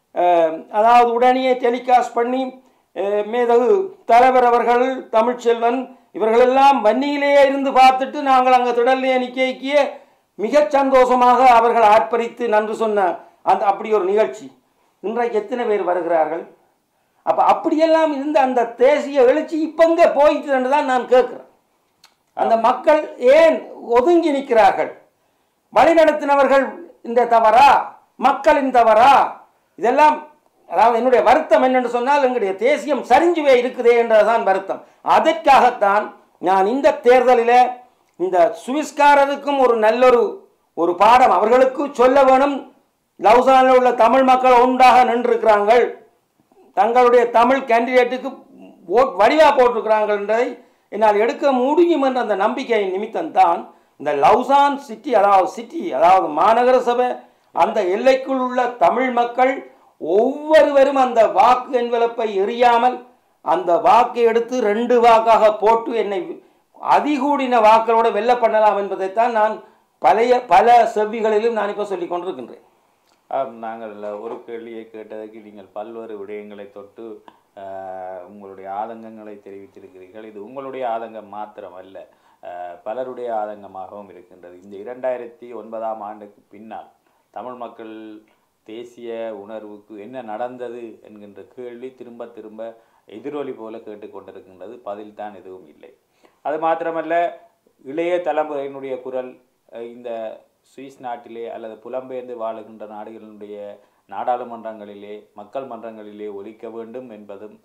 அதாவது உடனே டெலிகாஸ்ட் பண்ணி மேதகு தலைவர் அவர்கள், தமிழ்ச்செல்வன் இவர்களெல்லாம் வன்னியிலேயே இருந்து பார்த்துட்டு நாங்கள் அங்கே திடல்லையே நிற்கிய மிக சந்தோஷமாக அவர்கள் ஆர்ப்பரித்து நன்றி சொன்ன அந்த அப்படி ஒரு நிகழ்ச்சி. இன்றைக்கு எத்தனை பேர் வருகிறார்கள்? அப்போ அப்படியெல்லாம் இருந்த அந்த தேசிய எழுச்சி இப்போ இங்கே போயிட்டு தான் நான் கேட்குறேன். அந்த மக்கள் ஏன் ஒதுங்கி நிற்கிறார்கள்? வழிநடத்தினவர்கள் இந்த தவறா, மக்களின் தவறா? இதெல்லாம் அதாவது என்னுடைய வருத்தம் என்னென்று சொன்னால் எங்களுடைய தேசியம் சரிஞ்சுவே இருக்குதே என்றதான் வருத்தம். அதற்காகத்தான் நான் இந்த தேர்தலில் இந்த சுவிஸ்காரருக்கும் ஒரு நல்லொரு ஒரு பாடம் அவர்களுக்கு சொல்ல வேணும். லவுசானில் உள்ள தமிழ் மக்கள் ஒன்றாக நின்றிருக்கிறார்கள், தங்களுடைய தமிழ் கேண்டிடேட்டுக்கு ஓட் வடிவாக போட்டிருக்கிறார்கள் என்றதை என்னால் எடுக்க முடியும் என்ற அந்த நம்பிக்கையின் நிமித்தம்தான் இந்த லவுசான் சிட்டி அதாவது சிட்டி அதாவது மாநகர சபை அந்த எல்லைக்குள் உள்ள தமிழ் மக்கள் ஒவ்வொருவரும் அந்த வாக்கு என்வலப்பை எறியாமல் அந்த வாக்கை எடுத்து ரெண்டு வாக்காக போட்டு என்னை அதிகூடின வாக்களோடு வெல்ல பண்ணலாம் என்பதைத்தான் நான் பழைய பல செவ்விகளிலும் நான் இப்போ சொல்லி கொண்டிருக்கின்றேன். நாங்கள் ஒரு கேள்வியை கேட்டதற்கு நீங்கள் பல்வேறு விடயங்களை தொட்டு உங்களுடைய ஆதங்கங்களை தெரிவித்திருக்கிறீர்கள். இது உங்களுடைய ஆதங்கம் மாத்திரம் அல்ல, பலருடைய ஆதங்கமாகவும் இருக்கின்றது. இந்த இரண்டாயிரத்தி ஒன்பதாம் ஆண்டுக்கு பின்னால் தமிழ் மக்கள் தேசிய உணர்வுக்கு என்ன நடந்தது என்கின்ற கேள்வி திரும்ப திரும்ப எதிரொலி போல கேட்டுக்கொண்டிருக்கின்றது. பதில் தான் எதுவும் இல்லை. அது மாத்திரமல்ல, இளைய தலைமுறையினுடைய குரல் இந்த சுவிஸ் நாட்டிலே அல்லது புலம்பெயர்ந்து வாழுகின்ற நாடுகளினுடைய நாடாளுமன்றங்களிலே மக்கள் மன்றங்களிலே ஒலிக்க வேண்டும் என்பதும்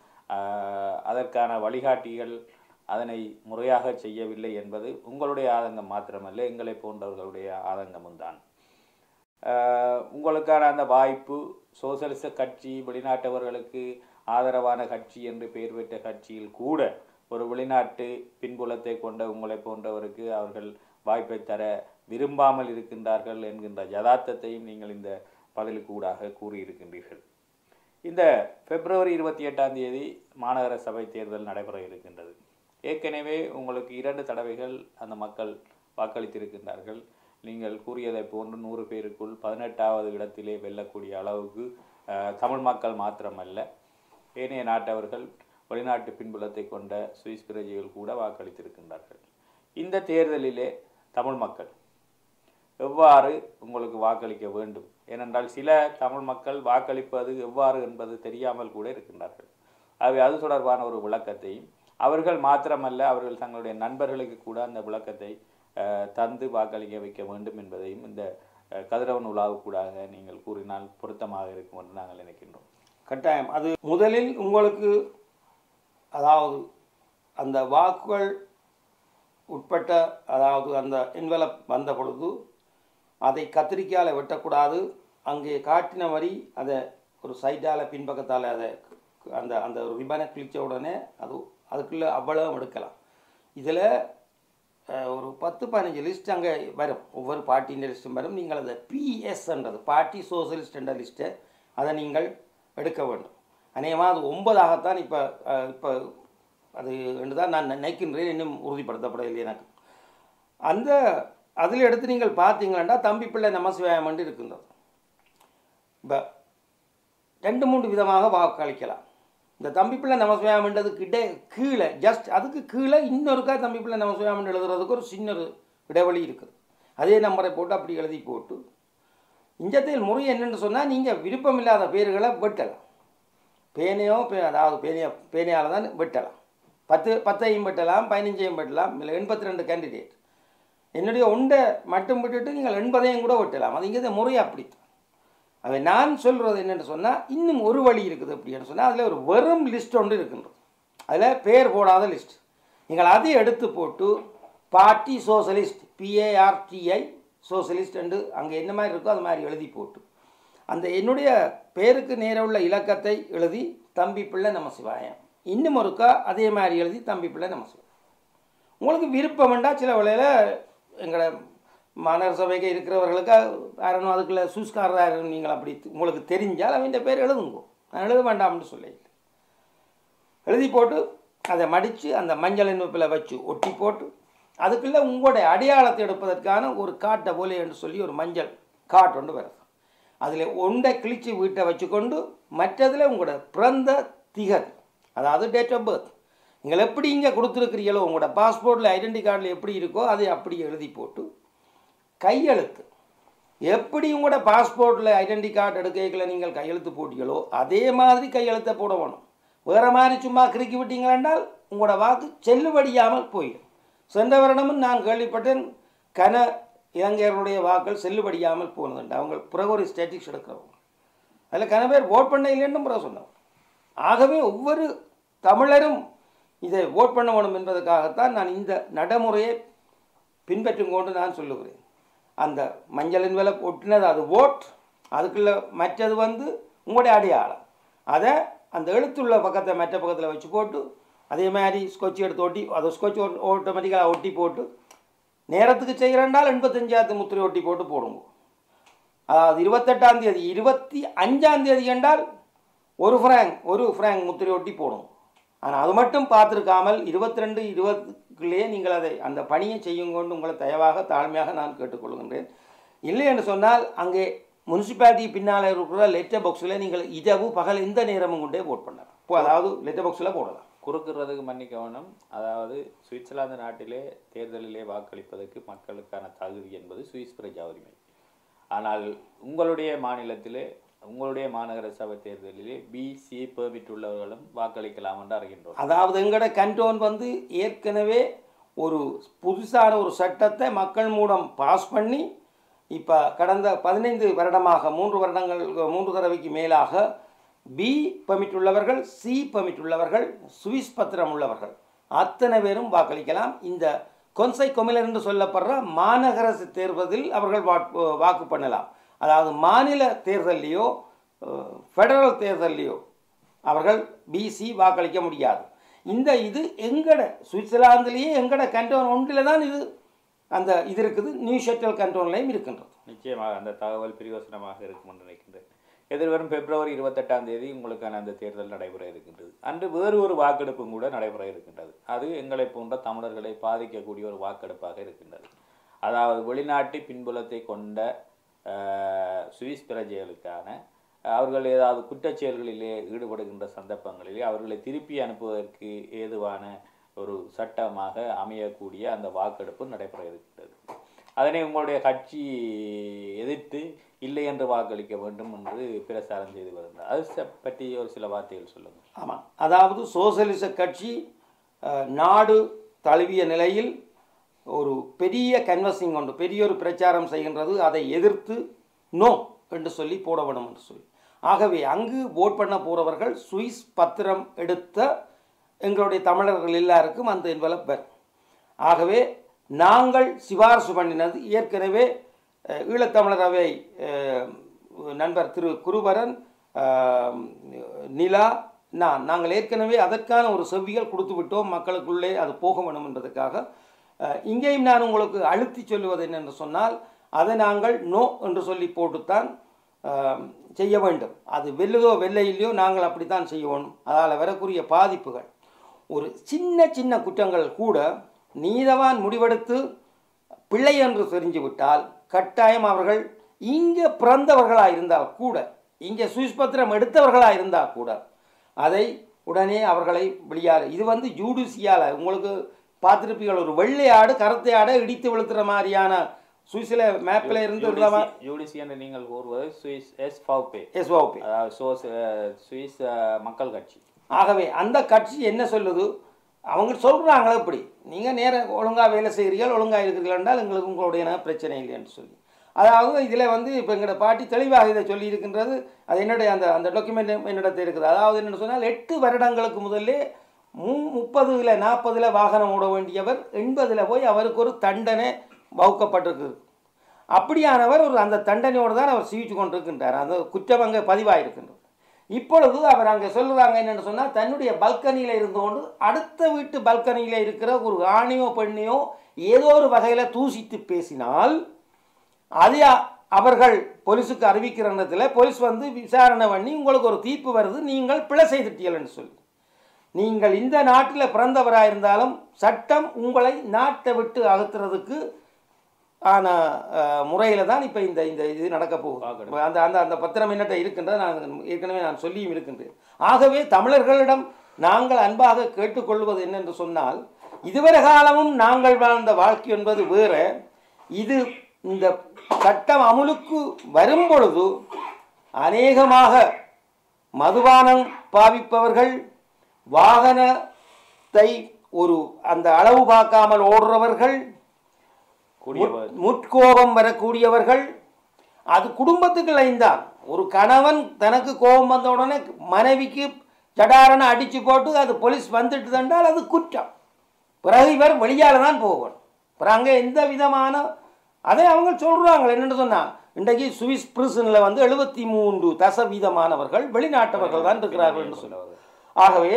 அதற்கான வழிகாட்டிகள் அதனை முறையாக செய்யவில்லை என்பது உங்களுடைய ஆதங்கம் மாத்திரமல்ல, எங்களை போன்றவர்களுடைய ஆதங்கமும் தான். உங்களுக்கான அந்த வாய்ப்பு சோசலிச கட்சி, வெளிநாட்டவர்களுக்கு ஆதரவான கட்சி என்று பெயர் பெற்ற கட்சியில் கூட ஒரு வெளிநாட்டு பின்புலத்தை கொண்ட உங்களை போன்றவருக்கு அவர்கள் வாய்ப்பை தர விரும்பாமல் இருக்கின்றார்கள் என்கின்ற யதார்த்தத்தையும் நீங்கள் இந்த பதிலுக்கு ஊடாக கூறியிருக்கின்றீர்கள். இந்த பிப்ரவரி இருபத்தி எட்டாம் தேதி மாநகர சபை தேர்தல் நடைபெற இருக்கின்றது. ஏற்கனவே உங்களுக்கு இரண்டு தடவைகள் அந்த மக்கள் வாக்களித்திருக்கின்றார்கள். நீங்கள் கூறியதை போன்று நூறு பேருக்குள் பதினெட்டாவது இடத்திலே வெல்லக்கூடிய அளவுக்கு தமிழ் மக்கள் மாத்திரமல்ல, ஏனைய நாட்டவர்கள், வெளிநாட்டு பின்புலத்தை கொண்ட சுவிஸ் பிரஜைகள் கூட வாக்களித்திருக்கின்றார்கள். இந்த தேர்தலிலே தமிழ் மக்கள் எவ்வாறு உங்களுக்கு வாக்களிக்க வேண்டும்? ஏனென்றால் சில தமிழ் மக்கள் வாக்களிப்பது எவ்வாறு என்பது தெரியாமல் கூட இருக்கின்றார்கள். ஆகவே அது தொடர்பான ஒரு விளக்கத்தையும், அவர்கள் மாத்திரமல்ல அவர்கள் தங்களுடைய நண்பர்களுக்கு கூட அந்த விளக்கத்தை தந்து வாக்களிக்க வைக்க வேண்டும் என்பதையும் இந்த கதிரவன் உலாவுக்கூடாக நீங்கள் கூறினால் பொருத்தமாக இருக்கும் என்று நாங்கள் நினைக்கின்றோம். கட்டாயம். அது முதலில் உங்களுக்கு அதாவது அந்த வாக்குகள் உட்பட்ட அதாவது அந்த என்வலப் வந்த பொழுது அதை கத்திரிக்காயில் வெட்டக்கூடாது. அங்கே காட்டின வரி அதை ஒரு சைடால் பின்பக்கத்தால் அதை அந்த அந்த ஒரு ரிபனை கிழிச்ச உடனே அது அதுக்குள்ளே அவ்வளவு எடுக்கலாம். இதில் ஒரு பத்து பதினஞ்சு லிஸ்ட் அங்கே வரும், ஒவ்வொரு பார்ட்டியின் லிஸ்ட்டும் வரும். நீங்கள் அதை பிஎஸ்ன்றது பார்ட்டி சோசியலிஸ்ட் என்ற லிஸ்ட்டை அதை நீங்கள் எடுக்க வேண்டும். அநேகமாக அது ஒன்பதாகத்தான் இப்போ இப்போ அது என்று தான் நான் நினைக்கின்றேன், இன்னும் உறுதிப்படுத்தப்படவில்லை எனக்கு. அந்த அதில் எடுத்து நீங்கள் பார்த்தீங்களா தம்பிப்பிள்ளை நமசிவாயம் என்று இருக்கின்றது. இப்போ ரெண்டு மூன்று விதமாக வாக்களிக்கலாம். இந்த தம்பிப்பிள்ளை நமசிவாயம் என்றது கிட்ட கீழே ஜஸ்ட் அதுக்கு கீழே இன்னொருக்கா தம்பிப்பிள்ளை நமசிவாயம் எழுதுறதுக்கு ஒரு சின்ன இடைவெளி இருக்குது. அதே நம்பரை போட்டு அப்படி எழுதி போட்டு இஞ்சத்தில் முறை என்னென்னு சொன்னால் நீங்கள் விருப்பமில்லாத பேர்களை வெட்டலாம். பேனையோ பே அதாவது பேனையோ பேனையால் தான் வெட்டலாம். பத்து பத்தையும் வெட்டலாம், பதினஞ்சையும் வெட்டலாம். இல்லை எண்பத்தி ரெண்டு கேண்டிடேட் என்னுடைய ஒன்றை மட்டும் விட்டுட்டு நீங்கள் எண்பதையும் கூட வெட்டலாம். அது இங்கே முறை அப்படித்தான். அதை நான் சொல்கிறது என்னென்னு சொன்னால் இன்னும் ஒரு வழி இருக்குது. அப்படின்னு சொன்னால் அதில் ஒரு வெறும் லிஸ்ட் ஒன்று இருக்கின்றது. அதில் பேர் போடாத லிஸ்ட். நீங்கள் அதை எடுத்து போட்டு பார்ட்டி சோசலிஸ்ட் பிஏஆர்டிஐ சோசலிஸ்ட் என்று அங்கே என்ன மாதிரி இருக்கோ அது மாதிரி எழுதி போட்டு அந்த என்னுடைய பேருக்கு நேர உள்ள இலக்கத்தை எழுதி தம்பிப்பிள்ளை நமசிவாயம், இன்னும் ஒருக்கா அதே மாதிரி எழுதி தம்பிப்பிள்ளை நமசிவாயம். உங்களுக்கு விருப்பம் வேண்டாம். சில வேளையில் எங்களை மாநகர சபைக்கு இருக்கிறவர்களுக்கு யாரும் அதுக்குள்ள சூஸ்காரராக நீங்கள் அப்படி உங்களுக்கு தெரிஞ்சால் அவன் பேர் எழுதுங்கோ. நான் எழுத வேண்டாம்னு சொல்ல எழுதி போட்டு அதை மடித்து அந்த மஞ்சள் இனிப்பில் வச்சு ஒட்டி போட்டு அதுக்குள்ளே உங்களுடைய அடையாளத்தை எடுப்பதற்கான ஒரு காட்டை போலே என்று சொல்லி ஒரு மஞ்சள் காட்டு ஒன்று வருது. அதில் ஒன்றை கிழிச்சு வீட்டை வச்சுக்கொண்டு மற்றதில் உங்களோட பிறந்த திகதி, அதாவது டேட் ஆஃப் பர்த், நீங்கள் எப்படி இங்கே கொடுத்துருக்கிறீங்களோ உங்களோட பாஸ்போர்ட்டில் ஐடென்டி கார்டில் எப்படி இருக்கோ அதை அப்படி எழுதி போட்டு கையெழுத்து எப்படி உங்களோட பாஸ்போர்ட்டில் ஐடென்டி கார்டு எடுக்கல நீங்கள் கையெழுத்து போட்டீங்களோ அதே மாதிரி கையெழுத்தை போட வேணும். வேறு மாதிரி சும்மா கிறுக்கி விட்டீங்களென்றால் உங்களோட வாக்கு செல்லுபடியாமல் போயிடும். சென்ற வருடமும் நான் கேள்விப்பட்டேன் கன இளைஞர்களுடைய வாக்கள் செல்லுபடியாமல் போனதுண்டு. அவங்க பிறகு ஒரு ஸ்டேட்டிக்ஸ் எடுக்கிறவங்க அதில் கன பேர் ஓட் பண்ண இல்லைன்னு பிறகு சொன்னவங்க. ஆகவே ஒவ்வொரு தமிழரும் இதை ஓட் பண்ண வேணும் என்பதற்காகத்தான் நான் இந்த நடைமுறையை பின்பற்றும் கொண்டு நான் சொல்லுகிறேன். அந்த மஞ்சள் என்வெலப் ஒட்டினது அது ஓட், அதுக்குள்ள மற்றது வந்து உங்களுடைய அடையாளம். அதை அந்த எழுத்துள்ள பக்கத்தை மற்ற பக்கத்தில் வச்சு போட்டு அதே மாதிரி ஸ்கொட்ச் எடுத்து ஒட்டி அதை ஸ்கொட்ச் ஆட்டோமேட்டிக்காக ஒட்டி போட்டு நேரத்துக்கு செய்கிறேன்டால் எண்பத்தஞ்சாயிரத்து முத்திரை ஒட்டி போட்டு போடுங்க. அதாவது இருபத்தெட்டாம் தேதி இருபத்தி அஞ்சாம் தேதி என்றால் ஒரு ஃப்ராங்க் ஒரு ஃப்ராங்க் முத்திரை ஒட்டி போடுங்க. ஆனால் அது மட்டும் பார்த்துருக்காமல் இருபத்தி ரெண்டு இருபதுக்குள்ளேயே நீங்கள் அதை அந்த பணியை செய்யும் கொண்டு உங்களை தயவாக தாழ்மையாக நான் கேட்டுக்கொள்கின்றேன். இல்லை என்று சொன்னால் அங்கே முனிசிபாலிட்டி பின்னால் இருக்கிற லெட்டர் பாக்ஸில் நீங்கள் இரவு பகல் எந்த நேரமும் கொண்டே போட் பண்ணலாம். இப்போ அதாவது லெட்டர் பாக்ஸில் போடலாம். குறுக்குறதுக்கு மன்னிக்கவனம். அதாவது சுவிட்சர்லாந்து நாட்டிலே தேர்தலிலே வாக்களிப்பதற்கு மக்களுக்கான தகுதி என்பது சுவிஸ் பிரஜா உரிமை. ஆனால் உங்களுடைய மாநிலத்திலே உங்களுடைய மாநகர சபை தேர்தலிலே பிசி பெர்மிட் உள்ளவர்களும் வாக்களிக்கலாம் என்று அறிகின்றோம். அதாவது எங்களோட கண்டோன் வந்து ஏற்கனவே ஒரு புதுசான ஒரு சட்டத்தை மக்கள் மூலம் பாஸ் பண்ணி இப்போ கடந்த பதினைந்து வருடமாக மூன்று வருடங்கள் மூன்று தடவைக்கு மேலாக பி பெர்மிட் உள்ளவர்கள், சி பெர்மிட் உள்ளவர்கள், சுவிஸ் பத்திரம் உள்ளவர்கள் அத்தனை பேரும் வாக்களிக்கலாம். இந்த கொன்சை கொமிலர் என்று சொல்லப்படுற மாநகர தேர்தலில் அவர்கள் வாக்கு பண்ணலாம். அதாவது மாநில தேர்தலையோ ஃபெடரல் தேர்தலையோ அவர்கள் பிசி வாக்களிக்க முடியாது. இந்த இது எங்கட சுவிட்சர்லாந்துலேயே எங்கட கண்டோன் ஒன்றில் தான் இது அந்த இது இருக்குது. நியூ ஷெட்டல் கண்டோன்லையும் இருக்கின்றது. நிச்சயமாக அந்த தகவல் பிரயோசனமாக இருக்கும் என்று நினைக்கின்றேன். எதிர்வரும் பிப்ரவரி இருபத்தெட்டாம் தேதி உங்களுக்கான அந்த தேர்தல் நடைபெற இருக்கின்றது. அன்று வேறு ஒரு வாக்கெடுப்பும் கூட நடைபெற இருக்கின்றது. அது எங்களை போன்ற தமிழர்களை பாதிக்கக்கூடிய ஒரு வாக்கெடுப்பாக இருக்கின்றது. அதாவது வெளிநாட்டு பின்புலத்தை கொண்ட சுவிஸ் பிரஜைகளுக்கான அவர்கள் ஏதாவது குற்றச்செயல்களிலே ஈடுபடுகின்ற சந்தர்ப்பங்களிலே அவர்களை திருப்பி அனுப்புவதற்கு ஏதுவான ஒரு சட்டமாக அமையக்கூடிய அந்த வாக்கெடுப்பு நடைபெற இருக்கின்றது. அதனை உங்களுடைய கட்சி எதிர்த்து இல்லை என்று வாக்களிக்க வேண்டும் என்று பிரச்சாரம் செய்து வருகிறார். அது பற்றி ஒரு சில வார்த்தைகள் சொல்லுங்கள். ஆமாம், அதாவது சோசலிச கட்சி நாடு தழுவிய நிலையில் ஒரு பெரிய கன்வர்சிங் கொண்டு பெரிய ஒரு பிரச்சாரம் செய்கின்றது. அதை எதிர்த்து நோ என்று சொல்லி போட வேணும் என்று சொல்லி. ஆகவே அங்கு ஓட் பண்ண போகிறவர்கள் சுவிஸ் பத்திரம் எடுத்த எங்களுடைய தமிழர்கள் எல்லாருக்கும் அந்த என்வலப் வரும். ஆகவே நாங்கள் சிபாரிசு பண்ணினது ஏற்கனவே ஈழத்தமிழரவை நண்பர் திரு குருபரன், நிலா, நான் நாங்கள் ஏற்கனவே அதற்கான ஒரு செவ்விகள் கொடுத்து விட்டோம். மக்களுக்குள்ளே அது போக வேணும் என்பதற்காக இங்கேயும் நான் உங்களுக்கு அழுத்தி சொல்லுவது என்னென்று சொன்னால் அதை நாங்கள் நோ என்று சொல்லி போட்டுத்தான் செய்ய வேண்டும். அது வெல்லுதோ வெள்ளையிலையோ நாங்கள் அப்படித்தான் செய்யணும். அதால் வரக்கூடிய பாதிப்புகள் ஒரு சின்ன சின்ன குற்றங்கள் கூட நீதவான் முடிவெடுத்து பிள்ளை என்று தெரிஞ்சுவிட்டால் கட்டாயம் அவர்கள் இங்கே பிறந்தவர்களாக இருந்தால் கூட இங்கே சுவிஸ் பத்திரம் எடுத்தவர்களாக இருந்தால் கூட அதை உடனே அவர்களை வெளியாறு. இது வந்து ஜூடிஷியால் உங்களுக்கு பார்த்துருப்பீர்கள், ஒரு வெள்ளை ஆடு கருத்தை ஆடை இடித்து விழுத்துற மாதிரியான சுவிஸில் மேப்பில் இருந்து யூடிசி என்று நீங்கள் கூறுவது சுவிஸ் எஸ்ஃபவுபே எஸ்ஓபி அதாவது சோஸ் சுவிஸ் மக்கள் கட்சி. ஆகவே அந்த கட்சி என்ன சொல்லுது, அவங்க சொல்கிறாங்களே இப்படி நீங்கள் நேர ஒழுங்காக வேலை செய்கிறீர்கள் ஒழுங்காக இருக்கிறீர்கள் என்றால் எங்களுக்கு உங்களுடைய பிரச்சனை இல்லைன்னு சொல்லி. அதாவது இதில் வந்து இப்போ எங்களோட பாட்டி தெளிவாக இதை சொல்லி இருக்கின்றது. அது என்னுடைய அந்த அந்த டாக்குமெண்ட் என்னிடத்தில் இருக்குது. அதாவது என்னென்னு சொன்னால் எட்டு வருடங்களுக்கு முதல்லே மு முப்பதுல நாற்பதில் வாகனம் ஓட வேண்டியவர் எண்பதில் போய் அவருக்கு ஒரு தண்டனை வகுக்கப்பட்டிருக்குது. அப்படியானவர் ஒரு அந்த தண்டனையோடு தான் அவர் சிகிச்சு கொண்டிருக்கின்றார். அந்த குற்றம் அங்கே பதிவாயிருக்கின்றது. இப்பொழுது அவர் அங்கே சொல்லுறாங்க என்னென்னு சொன்னால் தன்னுடைய பல்கனியில் இருந்து கொண்டு அடுத்த வீட்டு பல்கனியில் இருக்கிற ஒரு ஆணையோ பெண்ணையோ ஏதோ ஒரு வகையில் தூசித்து பேசினால் அது அவர்கள் போலீஸுக்கு அறிவிக்கிற இடத்துல போலீஸ் வந்து விசாரணை பண்ணி உங்களுக்கு ஒரு தீர்ப்பு வருது, நீங்கள் பிழை செய்துட்டீங்கன்னு சொல்லி. நீங்கள் இந்த நாட்டில் பிறந்தவராக இருந்தாலும் சட்டம் உங்களை நாட்டை விட்டு அகற்றுறதுக்கு ஆன முறையில் தான் இப்போ இந்த இந்த இது நடக்க போகுது. அந்த அந்த அந்த பத்திரம் என்னட்ட இருக்கின்றது, நான் ஏற்கனவே நான் சொல்லியும் இருக்கின்றேன். ஆகவே தமிழர்களிடம் நாங்கள் அன்பாக கேட்டுக்கொள்வது என்னென்று சொன்னால், இதுவரை காலமும் நாங்கள் வாழ்ந்த வாழ்க்கை என்பது வேறு. இது இந்த சட்டம் அமுலுக்கு வரும் பொழுது அநேகமாக மதுபானம் பாவிப்பவர்கள், வாகனத்தை ஒரு அந்த அளவு பார்க்காமல் ஓடுறவர்கள், முற்கோபம் வரக்கூடியவர்கள், அது குடும்பத்துக்கு லைந்தான். ஒரு கணவன் தனக்கு கோபம் வந்த உடனே மனைவிக்கு சடாரனை அடித்து போட்டு அது போலீஸ் வந்துட்டு தண்டால் அது குற்றம். பிறகு இவர் வெளியால் தான் போகணும். பிறகு அங்கே எந்த விதமான அதை அவங்க சொல்கிறாங்க என்னென்னு சொன்னால், இன்றைக்கு சுவிஸ் பிரிசனில் வந்து எழுபத்தி மூன்று தசவீதமானவர்கள் வெளிநாட்டவர்கள் தான் இருக்கிறார்கள் என்று சொல்லுவாங்க. ஆகவே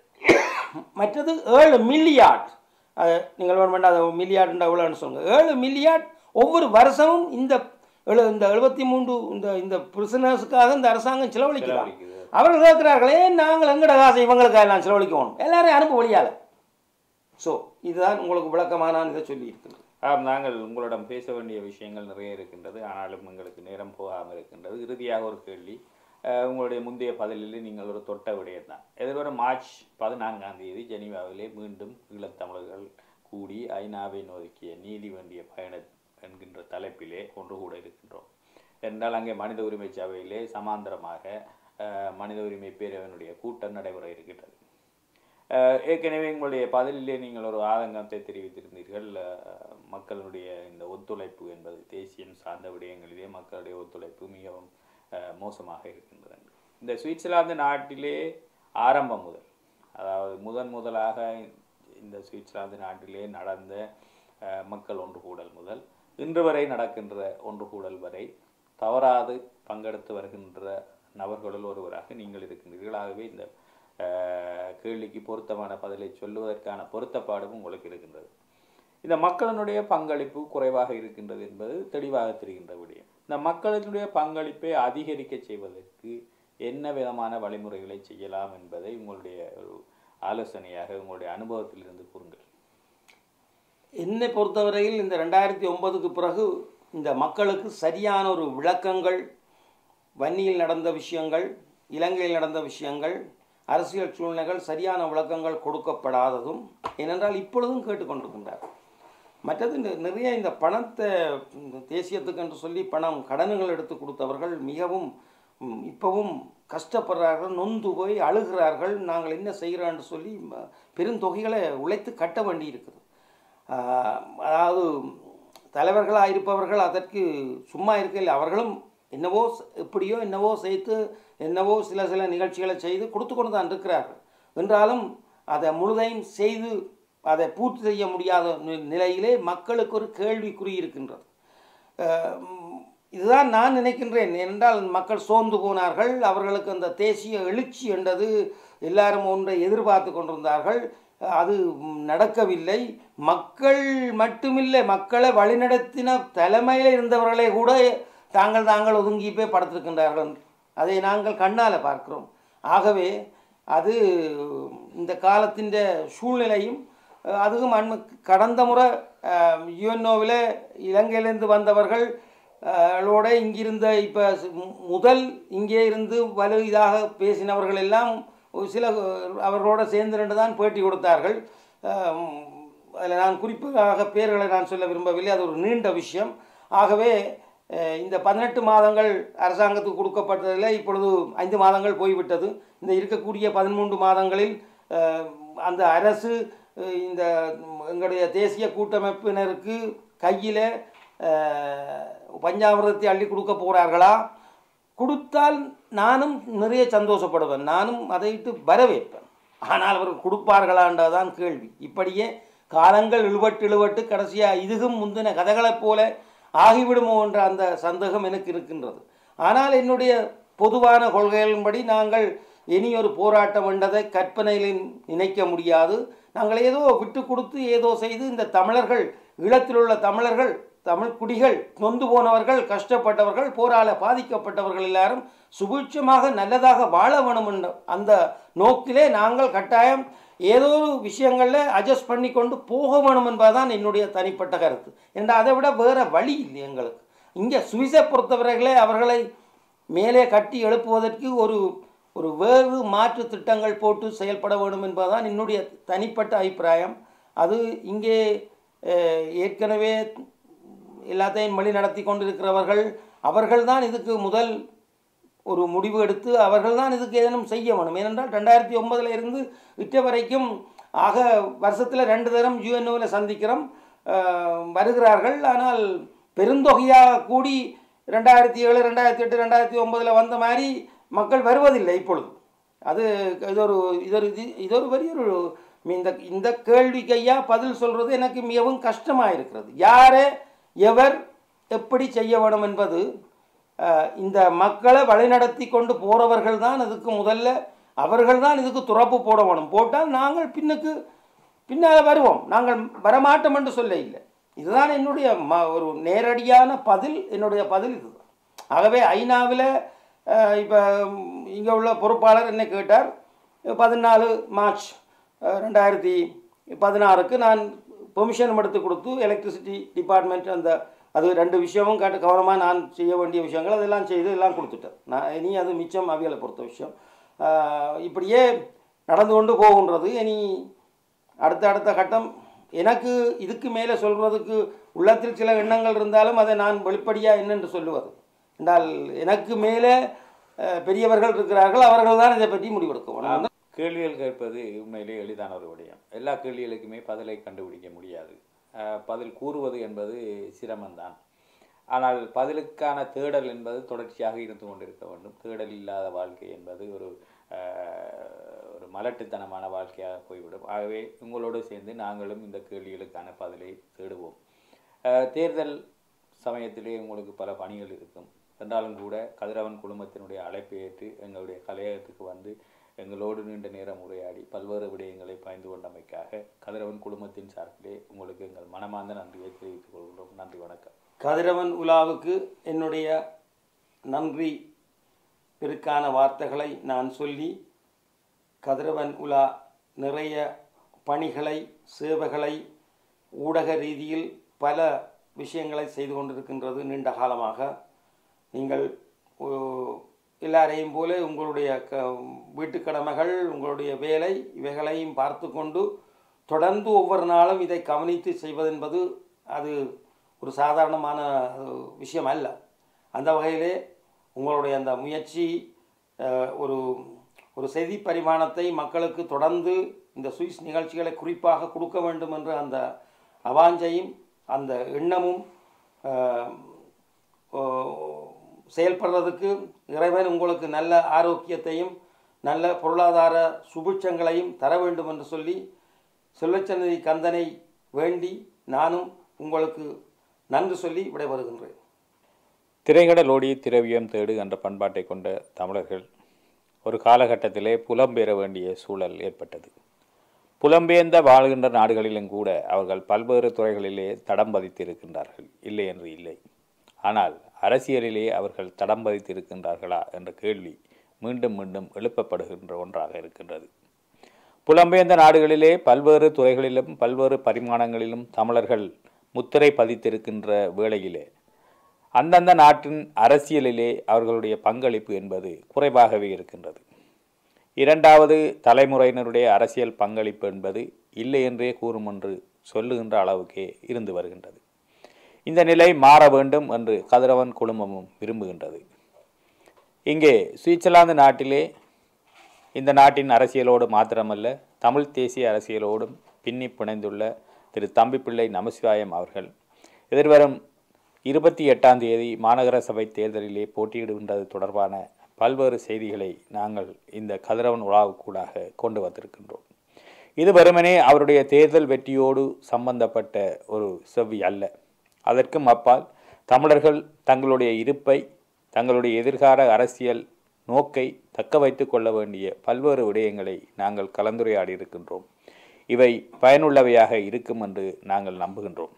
மற்றது ஏழு மில்லியார்ட், அது நீங்கள் வேண்டாம் அது மில்லியார்டு எவ்வளோன்னு சொல்லுங்கள். ஏழு மில்லியார்ட் ஒவ்வொரு வருஷமும் இந்த எழு இந்த எழுபத்தி மூன்று இந்த இந்த பிரிசனர்ஸுக்காக இந்த அரசாங்கம் செலவழிக்கிறாங்க. அவர்கள் கேட்கிறார்களே நாங்கள் எங்கட காசை இவங்களுக்காக எல்லாம் செலவழிக்கணும், எல்லாரையும் அனுப்ப வழியால். ஸோ இதுதான் உங்களுக்கு விளக்கமாக நான் இதை சொல்லி இருக்கிறேன். ஆம், நாங்கள் உங்களிடம் பேச வேண்டிய விஷயங்கள் நிறைய இருக்கின்றது, ஆனாலும் எங்களுக்கு நேரம் போகாமல் இருக்கின்றது. இறுதியாக ஒரு கேள்வி, உங்களுடைய முந்தைய பதிலில் நீங்கள் ஒரு தொட்ட விடயம் தான். எதிர்வரும் மார்ச் பதினான்காம் தேதி ஜெனீவாவிலே மீண்டும் ஈழத்தமிழர்கள் கூடி ஐநாவை நோக்கிய நீதி வேண்டிய பயணம் என்கின்ற தலைப்பிலே ஒன்று கூட இருக்கின்றோம். என்றால் அங்கே மனித உரிமை சபையிலே சமாந்தரமாக மனித உரிமை பேரவையினுடைய கூட்டம் நடைபெற இருக்கின்றது. ஏற்கனவே உங்களுடைய பதிலிலே நீங்கள் ஒரு ஆதங்கத்தை தெரிவித்திருந்தீர்கள். மக்களுடைய இந்த ஒத்துழைப்பு என்பது தேசியம் சார்ந்த விடயங்களிலே மக்களுடைய ஒத்துழைப்பு மிகவும் மோசமாக இருக்கின்றது. இந்த சுவிட்சர்லாந்து நாட்டிலே ஆரம்பம் முதல், அதாவது முதன் முதலாக இந்த சுவிட்சர்லாந்து நாட்டிலே நடந்த மக்கள் ஒன்று கூடல் முதல் இன்று வரை நடக்கின்ற ஒன்று கூடல் வரை தவறாது பங்கெடுத்து வருகின்ற நபர்களுள் ஒருவராக நீங்கள் இருக்கின்றீர்கள். ஆகவே இந்த கேள்விக்கு பொருத்தமான பதிலை சொல்லுவதற்கான பொருத்தப்பாடும் உங்களுக்கு இருக்கின்றது. இந்த மக்களினுடைய பங்களிப்பு குறைவாக இருக்கின்றது என்பது தெளிவாக தெரிகின்ற விடயம். இந்த மக்களினுடைய பங்களிப்பை அதிகரிக்க செய்வதற்கு என்ன விதமான வழிமுறைகளை செய்யலாம் என்பதை உங்களுடைய ஒரு ஆலோசனையாக உங்களுடைய அனுபவத்திலிருந்து கூறுங்கள். என்னை பொறுத்தவரையில் இந்த ரெண்டாயிரத்தி ஒன்பதுக்கு பிறகு இந்த மக்களுக்கு சரியான ஒரு விளக்கங்கள், வன்னியில் நடந்த விஷயங்கள், இலங்கையில் நடந்த விஷயங்கள், அரசியல் சூழ்நிலைகள் சரியான விளக்கங்கள் கொடுக்கப்படாததும் ஏனென்றால் இப்பொழுதும் கேட்டுக்கொண்டிருக்கின்றார். மற்றது நிறைய இந்த பணத்தை தேசியத்துக்கு என்று சொல்லி பணம் கடன்கள் எடுத்து கொடுத்தவர்கள் மிகவும் இப்பவும் கஷ்டப்படுறார்கள், நொந்து போய் அழுகிறார்கள். நாங்கள் என்ன செய்கிறோம் என்று சொல்லி பெருந்தொகைகளை உழைத்து கட்ட வேண்டி இருக்குது. அதாவது தலைவர்களாக இருப்பவர்கள் அதற்கு சும்மா இருக்கையில் அவர்களும் என்னவோ எப்படியோ என்னவோ செய்து என்னவோ சில சில நிகழ்ச்சிகளை செய்து கொடுத்து கொண்டு தான் இருக்கிறார்கள். என்றாலும் அதை முழுதையும் செய்து அதை பூர்த்தி செய்ய முடியாத நிலையிலே மக்களுக்கு ஒரு கேள்விக்குறி இருக்கின்றது. இதுதான் நான் நினைக்கின்றேன். என்றால் மக்கள் சோர்ந்து போனார்கள். அவர்களுக்கு அந்த தேசிய எழுச்சி என்றது எல்லாரும் ஒன்றை எதிர்பார்த்து கொண்டிருந்தார்கள். அது நடக்கவில்லை. மக்கள் மட்டுமில்லை, மக்களை வழிநடத்தின தலைமையில் இருந்தவர்களே கூட தாங்கள் தாங்கள் ஒதுங்கி போய் படுத்திருக்கின்றார்கள். அதை நாங்கள் கண்ணால் பார்க்கிறோம். ஆகவே அது இந்த காலத்தின் சூழ்நிலையும் அதுவும் அண்மை கடந்த முறை யுஎன்ஓவில் இலங்கையிலிருந்து வந்தவர்கள் ளோட இங்கிருந்த இப்போ முதல் இங்கே இருந்து வலு இதாக பேசினவர்கள் எல்லாம் சில அவர்களோட சேர்ந்து ரெண்டு தான் பேட்டி கொடுத்தார்கள். அதில் நான் குறிப்பாக பேர்களை நான் சொல்ல விரும்பவில்லை, அது ஒரு நீண்ட விஷயம். ஆகவே இந்த பதினெட்டு மாதங்கள் அரசாங்கத்துக்கு கொடுக்கப்பட்டதில் இப்பொழுது ஐந்து மாதங்கள் போய்விட்டது. இந்த இருக்கக்கூடிய பதிமூன்று மாதங்களில் அந்த அரசு இந்த எங்களுடைய தேசிய கூட்டமைப்பினருக்கு கையில் பஞ்சாமிரத்தை அள்ளி கொடுக்க போகிறார்களா? கொடுத்தால் நானும் நிறைய சந்தோஷப்படுவேன், நானும் அதை இட்டு வரவேற்பேன். ஆனால் அவர்கள் கொடுப்பார்களான்றதான் கேள்வி. இப்படியே காலங்கள் இழுவட்டு இழுவட்டு கடைசியாக இதுகும் முந்தின கதைகளைப் போல ஆகிவிடுமோ என்ற அந்த சந்தேகம் எனக்கு இருக்கின்றது. ஆனால் என்னுடைய பொதுவான கொள்கைகளின்படி நாங்கள் இனி ஒரு போராட்டம் என்றதை கற்பனையில் நினைக்க முடியாது. நாங்கள் ஏதோ விட்டு கொடுத்து ஏதோ செய்து இந்த தமிழர்கள், ஈழத்தில் உள்ள தமிழர்கள், தமிழ் குடிகள், நொந்து போனவர்கள், கஷ்டப்பட்டவர்கள், போரால பாதிக்கப்பட்டவர்கள் எல்லாரும் சுபிட்சமாக நல்லதாக வாழ வேணும் என்ற அந்த நோக்கிலே நாங்கள் கட்டாயம் ஏதோ ஒரு விஷயங்களில் அட்ஜஸ்ட் பண்ணி கொண்டு போக வேணும் என்பதுதான் என்னுடைய தனிப்பட்ட கருத்து. என்ற அதை விட வேறு வழி இல்லை எங்களுக்கு. இங்கே சுவிஸை பொறுத்தவர்களே அவர்களை மேலே கட்டி எழுப்புவதற்கு ஒரு ஒரு வேறு மாற்று திட்டங்கள் போட்டு செயல்பட வேண்டும் என்பதுதான் என்னுடைய தனிப்பட்ட அபிப்பிராயம். அது இங்கே ஏற்கனவே எல்லாத்தையும் வழி நடத்தி கொண்டிருக்கிறவர்கள் அவர்கள்தான் இதுக்கு முதல் ஒரு முடிவு எடுத்து அவர்கள்தான் இதுக்கு ஏதேனும் செய்ய வேணும். ஏனென்றால் ரெண்டாயிரத்தி ஒன்பதில் இருந்து இட்ட வரைக்கும் ஆக வருஷத்தில் ரெண்டு தரம் யூஎன்ஓவில் சந்திக்கிறோம் வருகிறார்கள். ஆனால் பெருந்தொகையாக கூடி ரெண்டாயிரத்தி ஏழு ரெண்டாயிரத்தி எட்டு ரெண்டாயிரத்தி ஒன்பதில் வந்த மாதிரி மக்கள் வருவதில்லை இப்பொழுது. அது இதொரு இதொரு இதொரு பெரிய ஒரு இந்த இந்த கேள்விக்கையா பதில் சொல்கிறது எனக்கு மிகவும் கஷ்டமாக இருக்கிறது. யாரை எவர் எப்படி செய்ய வேணும் என்பது இந்த மக்களை வழிநடத்தி கொண்டு போகிறவர்கள் தான் இதுக்கு முதல்ல அவர்கள் தான் இதுக்கு துறப்பு போட வேணும். போட்டால் நாங்கள் பின்னுக்கு பின்னால் வருவோம், நாங்கள் வரமாட்டோம் என்று சொல்ல இல்லை. இதுதான் என்னுடைய ம ஒரு நேரடியான பதில், என்னுடைய பதில் இதுதான். ஆகவே ஐநாவில் இப்போ இங்கே உள்ள பொறுப்பாளர் என்ன கேட்டார், பதினாலு மார்ச் ரெண்டாயிரத்தி பதினாறுக்கு நான் பெர்மிஷன் எடுத்து கொடுத்து எலக்ட்ரிசிட்டி டிபார்ட்மெண்ட் அந்த அது ரெண்டு விஷயமும் கேட்டு கவனமாக நான் செய்ய வேண்டிய விஷயங்கள் அதெல்லாம் செய்து எல்லாம் கொடுத்துட்டேன். நான் இனி அது மிச்சம் அவியலை பொறுத்த விஷயம். இப்படியே நடந்து கொண்டு போகின்றது. இனி அடுத்த அடுத்த கட்டம் எனக்கு இதுக்கு மேலே சொல்கிறதுக்கு உள்ளத்தில் சில எண்ணங்கள் இருந்தாலும் அதை நான் வெளிப்படையாக என்னென்று சொல்லுவது என்றால் எனக்கு மேலே பெரியவர்கள் இருக்கிறார்கள், அவர்கள் தான் இதை பற்றி முடிவெடுக்கணும். கேள்விகள் கேட்பது உண்மையிலே எளிதான ஒரு விடயம். எல்லா கேள்விகளுக்குமே பதிலை கண்டுபிடிக்க முடியாது. பதில் கூறுவது என்பது சிரமம்தான். ஆனால் பதிலுக்கான தேடல் என்பது தொடர்ச்சியாக இருந்து கொண்டிருக்க வேண்டும். தேடல் இல்லாத வாழ்க்கை என்பது ஒரு ஒரு மலட்டுத்தனமான வாழ்க்கையாக போய்விடும். ஆகவே உங்களோடு சேர்ந்து நாங்களும் இந்த கேள்விகளுக்கான பதிலை தேடுவோம். தேர்தல் சமயத்திலே உங்களுக்கு பல பணிகள் இருக்கும் என்றாலும் கூட கதிரவன் குழுமத்தினுடைய அழைப்பை ஏற்று எங்களுடைய கலையகத்துக்கு வந்து எங்களோடு நீண்ட நேரம் உரையாடி பல்வேறு விடயங்களை பாய்ந்து கொண்டமைக்காக கதிரவன் குழுமத்தின் சார்பிலே உங்களுக்கு எங்கள் மனமார்ந்த நன்றியை தெரிவித்துக் கொள்கிறோம். நன்றி, வணக்கம். கதிரவன் உலாவுக்கு என்னுடைய நன்றி பெருக்கான வார்த்தைகளை நான் சொல்லி, கதிரவன் உலா நிறைய பணிகளை சேவைகளை ஊடக ரீதியில் பல விஷயங்களை செய்து கொண்டிருக்கின்றது. நீண்ட காலமாக நீங்கள் எல்லாரையும் போல உங்களுடைய க வீட்டு கடமைகள், உங்களுடைய வேலை இவைகளையும் பார்த்து கொண்டு தொடர்ந்து ஒவ்வொரு நாளும் இதை கவனித்து செய்வதென்பது அது ஒரு சாதாரணமான விஷயம் அல்ல. அந்த வகையிலே உங்களுடைய அந்த முயற்சி ஒரு ஒரு செய்தி பரிமாணத்தை மக்களுக்கு தொடர்ந்து இந்த சுவிஸ் நிகழ்ச்சிகளை குறிப்பாக கொடுக்க வேண்டும் என்ற அந்த அவாஞ்சையும் அந்த எண்ணமும் செயல்படுறதுக்கு இறைவன் உங்களுக்கு நல்ல ஆரோக்கியத்தையும் நல்ல பொருளாதார சுபிட்சங்களையும் தர வேண்டும் என்று சொல்லி செல்வச்சன்னதி கந்தனை வேண்டி நானும் உங்களுக்கு நன்றி சொல்லி விடைபெறுகின்றேன். திரைகடலோடி திரவியம் தேடு என்ற பண்பாட்டை கொண்ட தமிழர்கள் ஒரு காலகட்டத்திலே புலம்பெயர வேண்டிய சூழல் ஏற்பட்டது. புலம்பெயர்ந்த வாழ்கின்ற நாடுகளிலும் கூட அவர்கள் பல்வேறு துறைகளிலே தடம் பதித்திருக்கின்றார்கள், இல்லை என்று இல்லை. ஆனால் அரசியலிலே அவர்கள் தடம் பதித்திருக்கின்றார்களா என்ற கேள்வி மீண்டும் மீண்டும் எழுப்பப்படுகின்ற ஒன்றாக இருக்கின்றது. புலம்பெயர்ந்த நாடுகளிலே பல்வேறு துறைகளிலும் பல்வேறு பரிமாணங்களிலும் தமிழர்கள் முத்திரை பதித்திருக்கின்ற வேளையிலே அந்தந்த நாட்டின் அரசியலிலே அவர்களுடைய பங்களிப்பு என்பது குறைவாகவே இருக்கின்றது. இரண்டாவது தலைமுறையினருடைய அரசியல் பங்களிப்பு என்பது இல்லை என்றே கூறும் என்று சொல்லுகின்ற அளவுக்கே இருந்து வருகின்றது. இந்த நிலை மாற வேண்டும் என்று கதிரவன் குழுமமும் விரும்புகின்றது. இங்கே சுவிட்சர்லாந்து நாட்டிலே இந்த நாட்டின் அரசியலோடு மாத்திரமல்ல தமிழ் தேசிய அரசியலோடும் பின்னி பிணைந்துள்ள திரு தம்பிப்பிள்ளை நமசிவாயம் அவர்கள் எதிர்வரும் இருபத்தி எட்டாம் தேதி மாநகர சபை தேர்தலிலே போட்டியிடுகின்றது தொடர்பான பல்வேறு செய்திகளை நாங்கள் இந்த கதிரவன் உலாவுக்கூடாக கொண்டு வந்திருக்கின்றோம். இது வெறுமனே அவருடைய தேர்தல் வெற்றியோடு சம்பந்தப்பட்ட ஒரு செவ்வி அல்ல. அதற்கும் அப்பால் தமிழர்கள் தங்களுடைய இருப்பை, தங்களுடைய எதிர்கால அரசியல் நோக்கை தக்க வைத்து கொள்ள வேண்டிய பல்வேறு விடயங்களை நாங்கள் கலந்துரையாடி இருக்கின்றோம். இவை பயனுள்ளவையாக இருக்கும் என்று நாங்கள் நம்புகின்றோம்.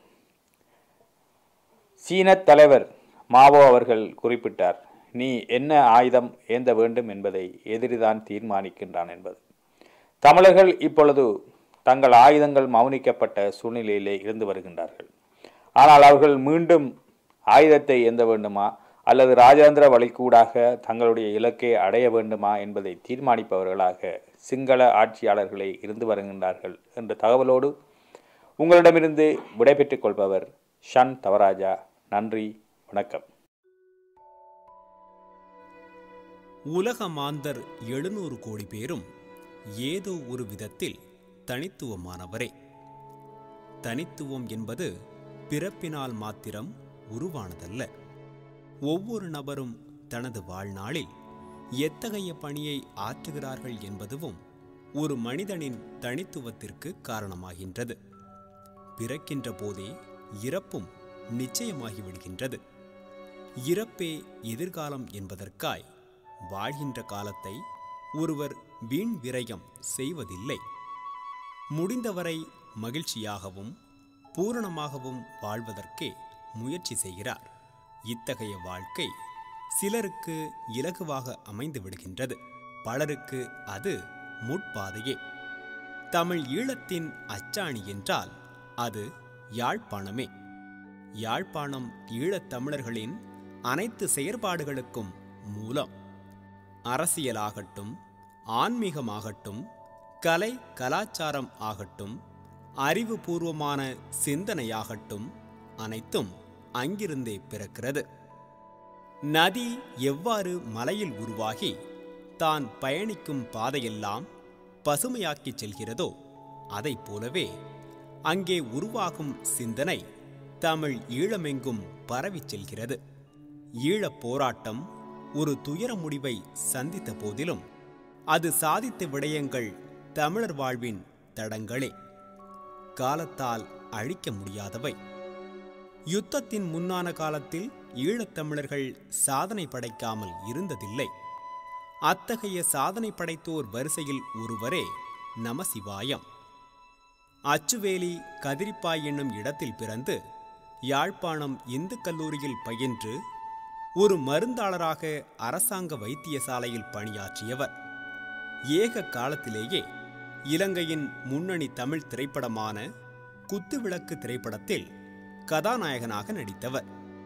சீன தலைவர் மாவோ அவர்கள் குறிப்பிட்டார், நீ என்ன ஆயுதம் ஏந்த வேண்டும் என்பதை எதிரிதான் தீர்மானிக்கின்றான் என்பது. தமிழர்கள் இப்பொழுது தங்கள் ஆயுதங்கள் மௌனிக்கப்பட்ட சூழ்நிலையிலே இருந்து வருகின்றார்கள். ஆனால் அவர்கள் மீண்டும் ஆயுதத்தை ஏந்த வேண்டுமா அல்லது ராஜேந்திர வழிக்கூடாக தங்களுடைய இலக்கை அடைய வேண்டுமா என்பதை தீர்மானிப்பவர்களாக சிங்கள ஆட்சியாளர்களே இருந்து வருகின்றார்கள் என்ற தகவலோடு உங்களிடமிருந்து விடைபெற்றுக் கொள்பவர் ஷன் தவராஜா. நன்றி, வணக்கம். உலக மாந்தர் எழுநூறு கோடி பேரும் ஏதோ ஒரு விதத்தில் தனித்துவமானவரே. தனித்துவம் என்பது பிறப்பினால் மாத்திரம் உருவானதல்ல. ஒவ்வொரு நபரும் தனது வாழ்நாளில் எத்தகைய பணியை ஆற்றுகிறார்கள் என்பதுவும் ஒரு மனிதனின் தனித்துவத்திற்கு காரணமாகின்றது. பிறக்கின்ற போதே இறப்பும் நிச்சயமாகிவிடுகின்றது. இறப்பே எதிர்காலம் என்பதற்காய் வாழ்கின்ற காலத்தை ஒருவர் வீண் விரயம் செய்வதில்லை. முடிந்தவரை மகிழ்ச்சியாகவும் பூரணமாகவும் வாழ்வதற்கே முயற்சி செய்கிறார். இத்தகைய வாழ்க்கை சிலருக்கு இலகுவாக அமைந்து விடுகின்றது, பலருக்கு அது முட்பாதையே. தமிழ் ஈழத்தின் அச்சாணி என்றால் அது யாழ்ப்பாணமே. யாழ்ப்பாணம் ஈழத்தமிழர்களின் அனைத்து செயற்பாடுகளுக்கும் மூலம். அரசியலாகட்டும், ஆன்மீகமாகட்டும், கலை கலாச்சாரம் ஆகட்டும், அறிவுபூர்வமான சிந்தனையாகட்டும், அனைத்தும் அங்கிருந்தே பிறக்கிறது. நதி எவ்வாறு மலையில் உருவாகி தான் பயணிக்கும் பாதையெல்லாம் பசுமையாக்கிச் செல்கிறதோ அதை போலவே அங்கே உருவாகும் சிந்தனை தமிழ் ஈழமெங்கும் பரவிச் செல்கிறது. ஈழப் போராட்டம் ஒரு துயர முடிவை சந்தித்த போதிலும் அது சாதித்த விடயங்கள் தமிழர் வாழ்வின் தடங்களே, காலத்தால் அழிக்க முடியாதவை. யுத்தத்தின் முன்னான காலத்தில் ஈழத்தமிழர்கள் சாதனை படைக்காமல் இருந்ததில்லை. அத்தகைய சாதனை படைத்தோர் வரிசையில் ஒருவரே நமசிவாயம். அச்சுவேலி கதிரிப்பாய் என்னும் இடத்தில் பிறந்து யாழ்ப்பாணம் இந்து கல்லூரியில் பயின்று ஒரு மருந்தாளராக அரசாங்க வைத்தியசாலையில் பணியாற்றியவர். ஏக காலத்திலேயே இலங்கையின் முன்னணி தமிழ் திரைப்படமான குத்துவிளக்கு திரைப்படத்தில் கதாநாயகனாக நடித்தவர்.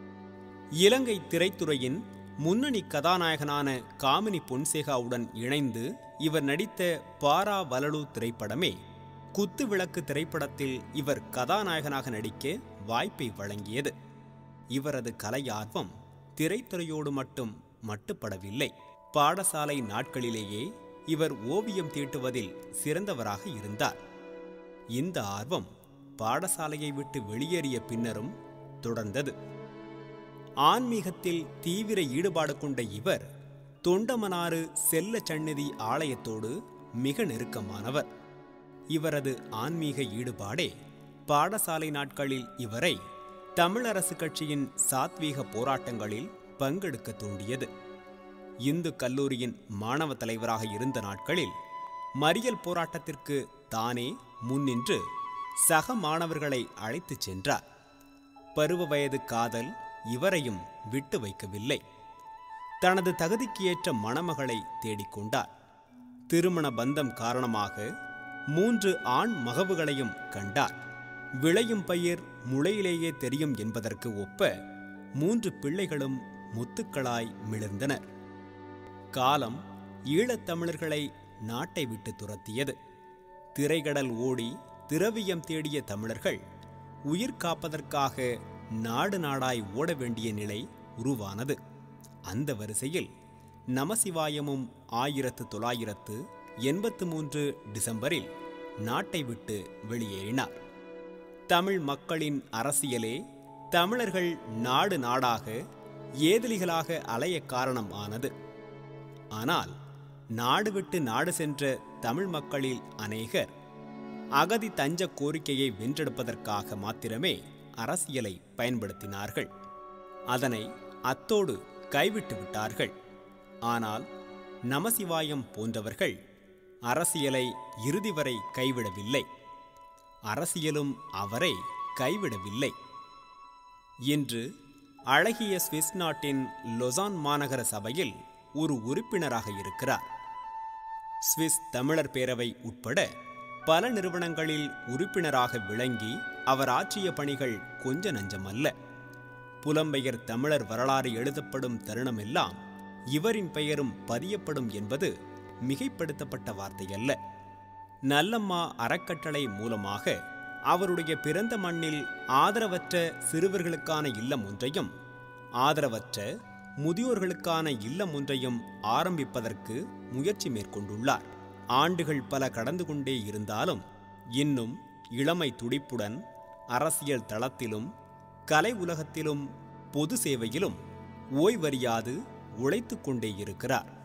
இலங்கை திரைத்துறையின் முன்னணி கதாநாயகனான காமினி பொன்சேகாவுடன் இணைந்து இவர் நடித்த பாரா வலலு திரைப்படமே குத்துவிளக்கு திரைப்படத்தில் இவர் கதாநாயகனாக நடிக்க வாய்ப்பை வழங்கியது. இவரது கலையார்வம் திரைத்துறையோடு மட்டும் மட்டுப்படவில்லை. பாடசாலை நாட்களிலேயே இவர் ஓவியம் தீட்டுவதில் சிறந்தவராக இருந்தார். இந்த ஆர்வம் பாடசாலையை விட்டு வெளியேறிய பின்னரும் தொடர்ந்தது. ஆன்மீகத்தில் தீவிர ஈடுபாடு கொண்ட இவர் தொண்டமனாறு செல்ல சந்நிதி ஆலயத்தோடு மிக நெருக்கமானவர். இவரது ஆன்மீக ஈடுபாடே பாடசாலை நாட்களில் இவரை தமிழரசு கட்சியின் சாத்வீக போராட்டங்களில் பங்கெடுக்க தூண்டியது. இந்து கல்லூரியின் மாணவ தலைவராக இருந்த நாட்களில் மறியல் போராட்டத்திற்கு தானே முன்னின்று சக மாணவர்களை அழைத்துச் சென்றார். பருவ வயது காதல் இவரையும் விட்டு வைக்கவில்லை. தனது தகுதிக்கு ஏற்ற மணமகளை தேடிக்கொண்டார். திருமண பந்தம் காரணமாக மூன்று ஆண் மகவுகளையும் கண்டார். விளையும் பயிர் முளையிலேயே தெரியும் என்பதற்கு ஒப்ப மூன்று பிள்ளைகளும் முத்துக்களாய் மிளர்ந்தனர். காலம் ஈழத்தமிழர்களை நாட்டை விட்டு துரத்தியது. திரைகடல் ஓடி திரவியம் தேடிய தமிழர்கள் உயிர் காப்பதற்காக நாடு நாடாய் ஓட வேண்டிய நிலை உருவானது. அந்த வரிசையில் நமசிவாயமும் ஆயிரத்து தொள்ளாயிரத்து எண்பத்து மூன்று டிசம்பரில் நாட்டை விட்டு வெளியேறினார். தமிழ் மக்களின் அரசியலே தமிழர்கள் நாடு நாடாக ஏதிலிகளாக அலைய காரணம் ஆனது. ஆனால் நாடு விட்டு நாடு சென்ற தமிழ் மக்களில் அநேகர் அகதி தஞ்ச கோரிக்கையை வென்றெடுப்பதற்காக மாத்திரமே அரசியலை பயன்படுத்தினார்கள். அதனை அத்தோடு கைவிட்டு விட்டார்கள். ஆனால் நமசிவாயம் போன்றவர்கள் அரசியலை இறுதி வரை கைவிடவில்லை. அரசியலும் அவரை கைவிடவில்லை. இன்று அழகிய சுவிஸ் நாட்டின் லொசான் மாநகர சபையில் ஒரு உறுப்பினராக இருக்கிறார். சுவிஸ் தமிழர் பேரவை உட்பட பல நிறுவனங்களில் உறுப்பினராக விளங்கி அவர் ஆற்றிய பணிகள் கொஞ்ச நஞ்சமல்ல. புலம்பெயர் தமிழர் வரலாறு எழுதப்படும் தருணமெல்லாம் இவரின் பெயரும் பதியப்படும் என்பது மிகைப்படுத்தப்பட்ட வார்த்தையல்ல. நல்லம்மா அறக்கட்டளை மூலமாக அவருடைய பிறந்த மண்ணில் ஆதரவற்ற சிறுவர்களுக்கான இல்லம் ஒன்றையும் ஆதரவற்ற முதியோர்களுக்கான இல்லம் ஒன்றையும் ஆரம்பிப்பதற்கு முயற்சி மேற்கொண்டுள்ளார். ஆண்டுகள் பல கடந்து கொண்டே இருந்தாலும் இன்னும் இளமை துடிப்புடன் அரசியல் தளத்திலும் கலை உலகத்திலும் பொது சேவையிலும் ஓய்வறியாது உழைத்து கொண்டே இருக்கிறார்.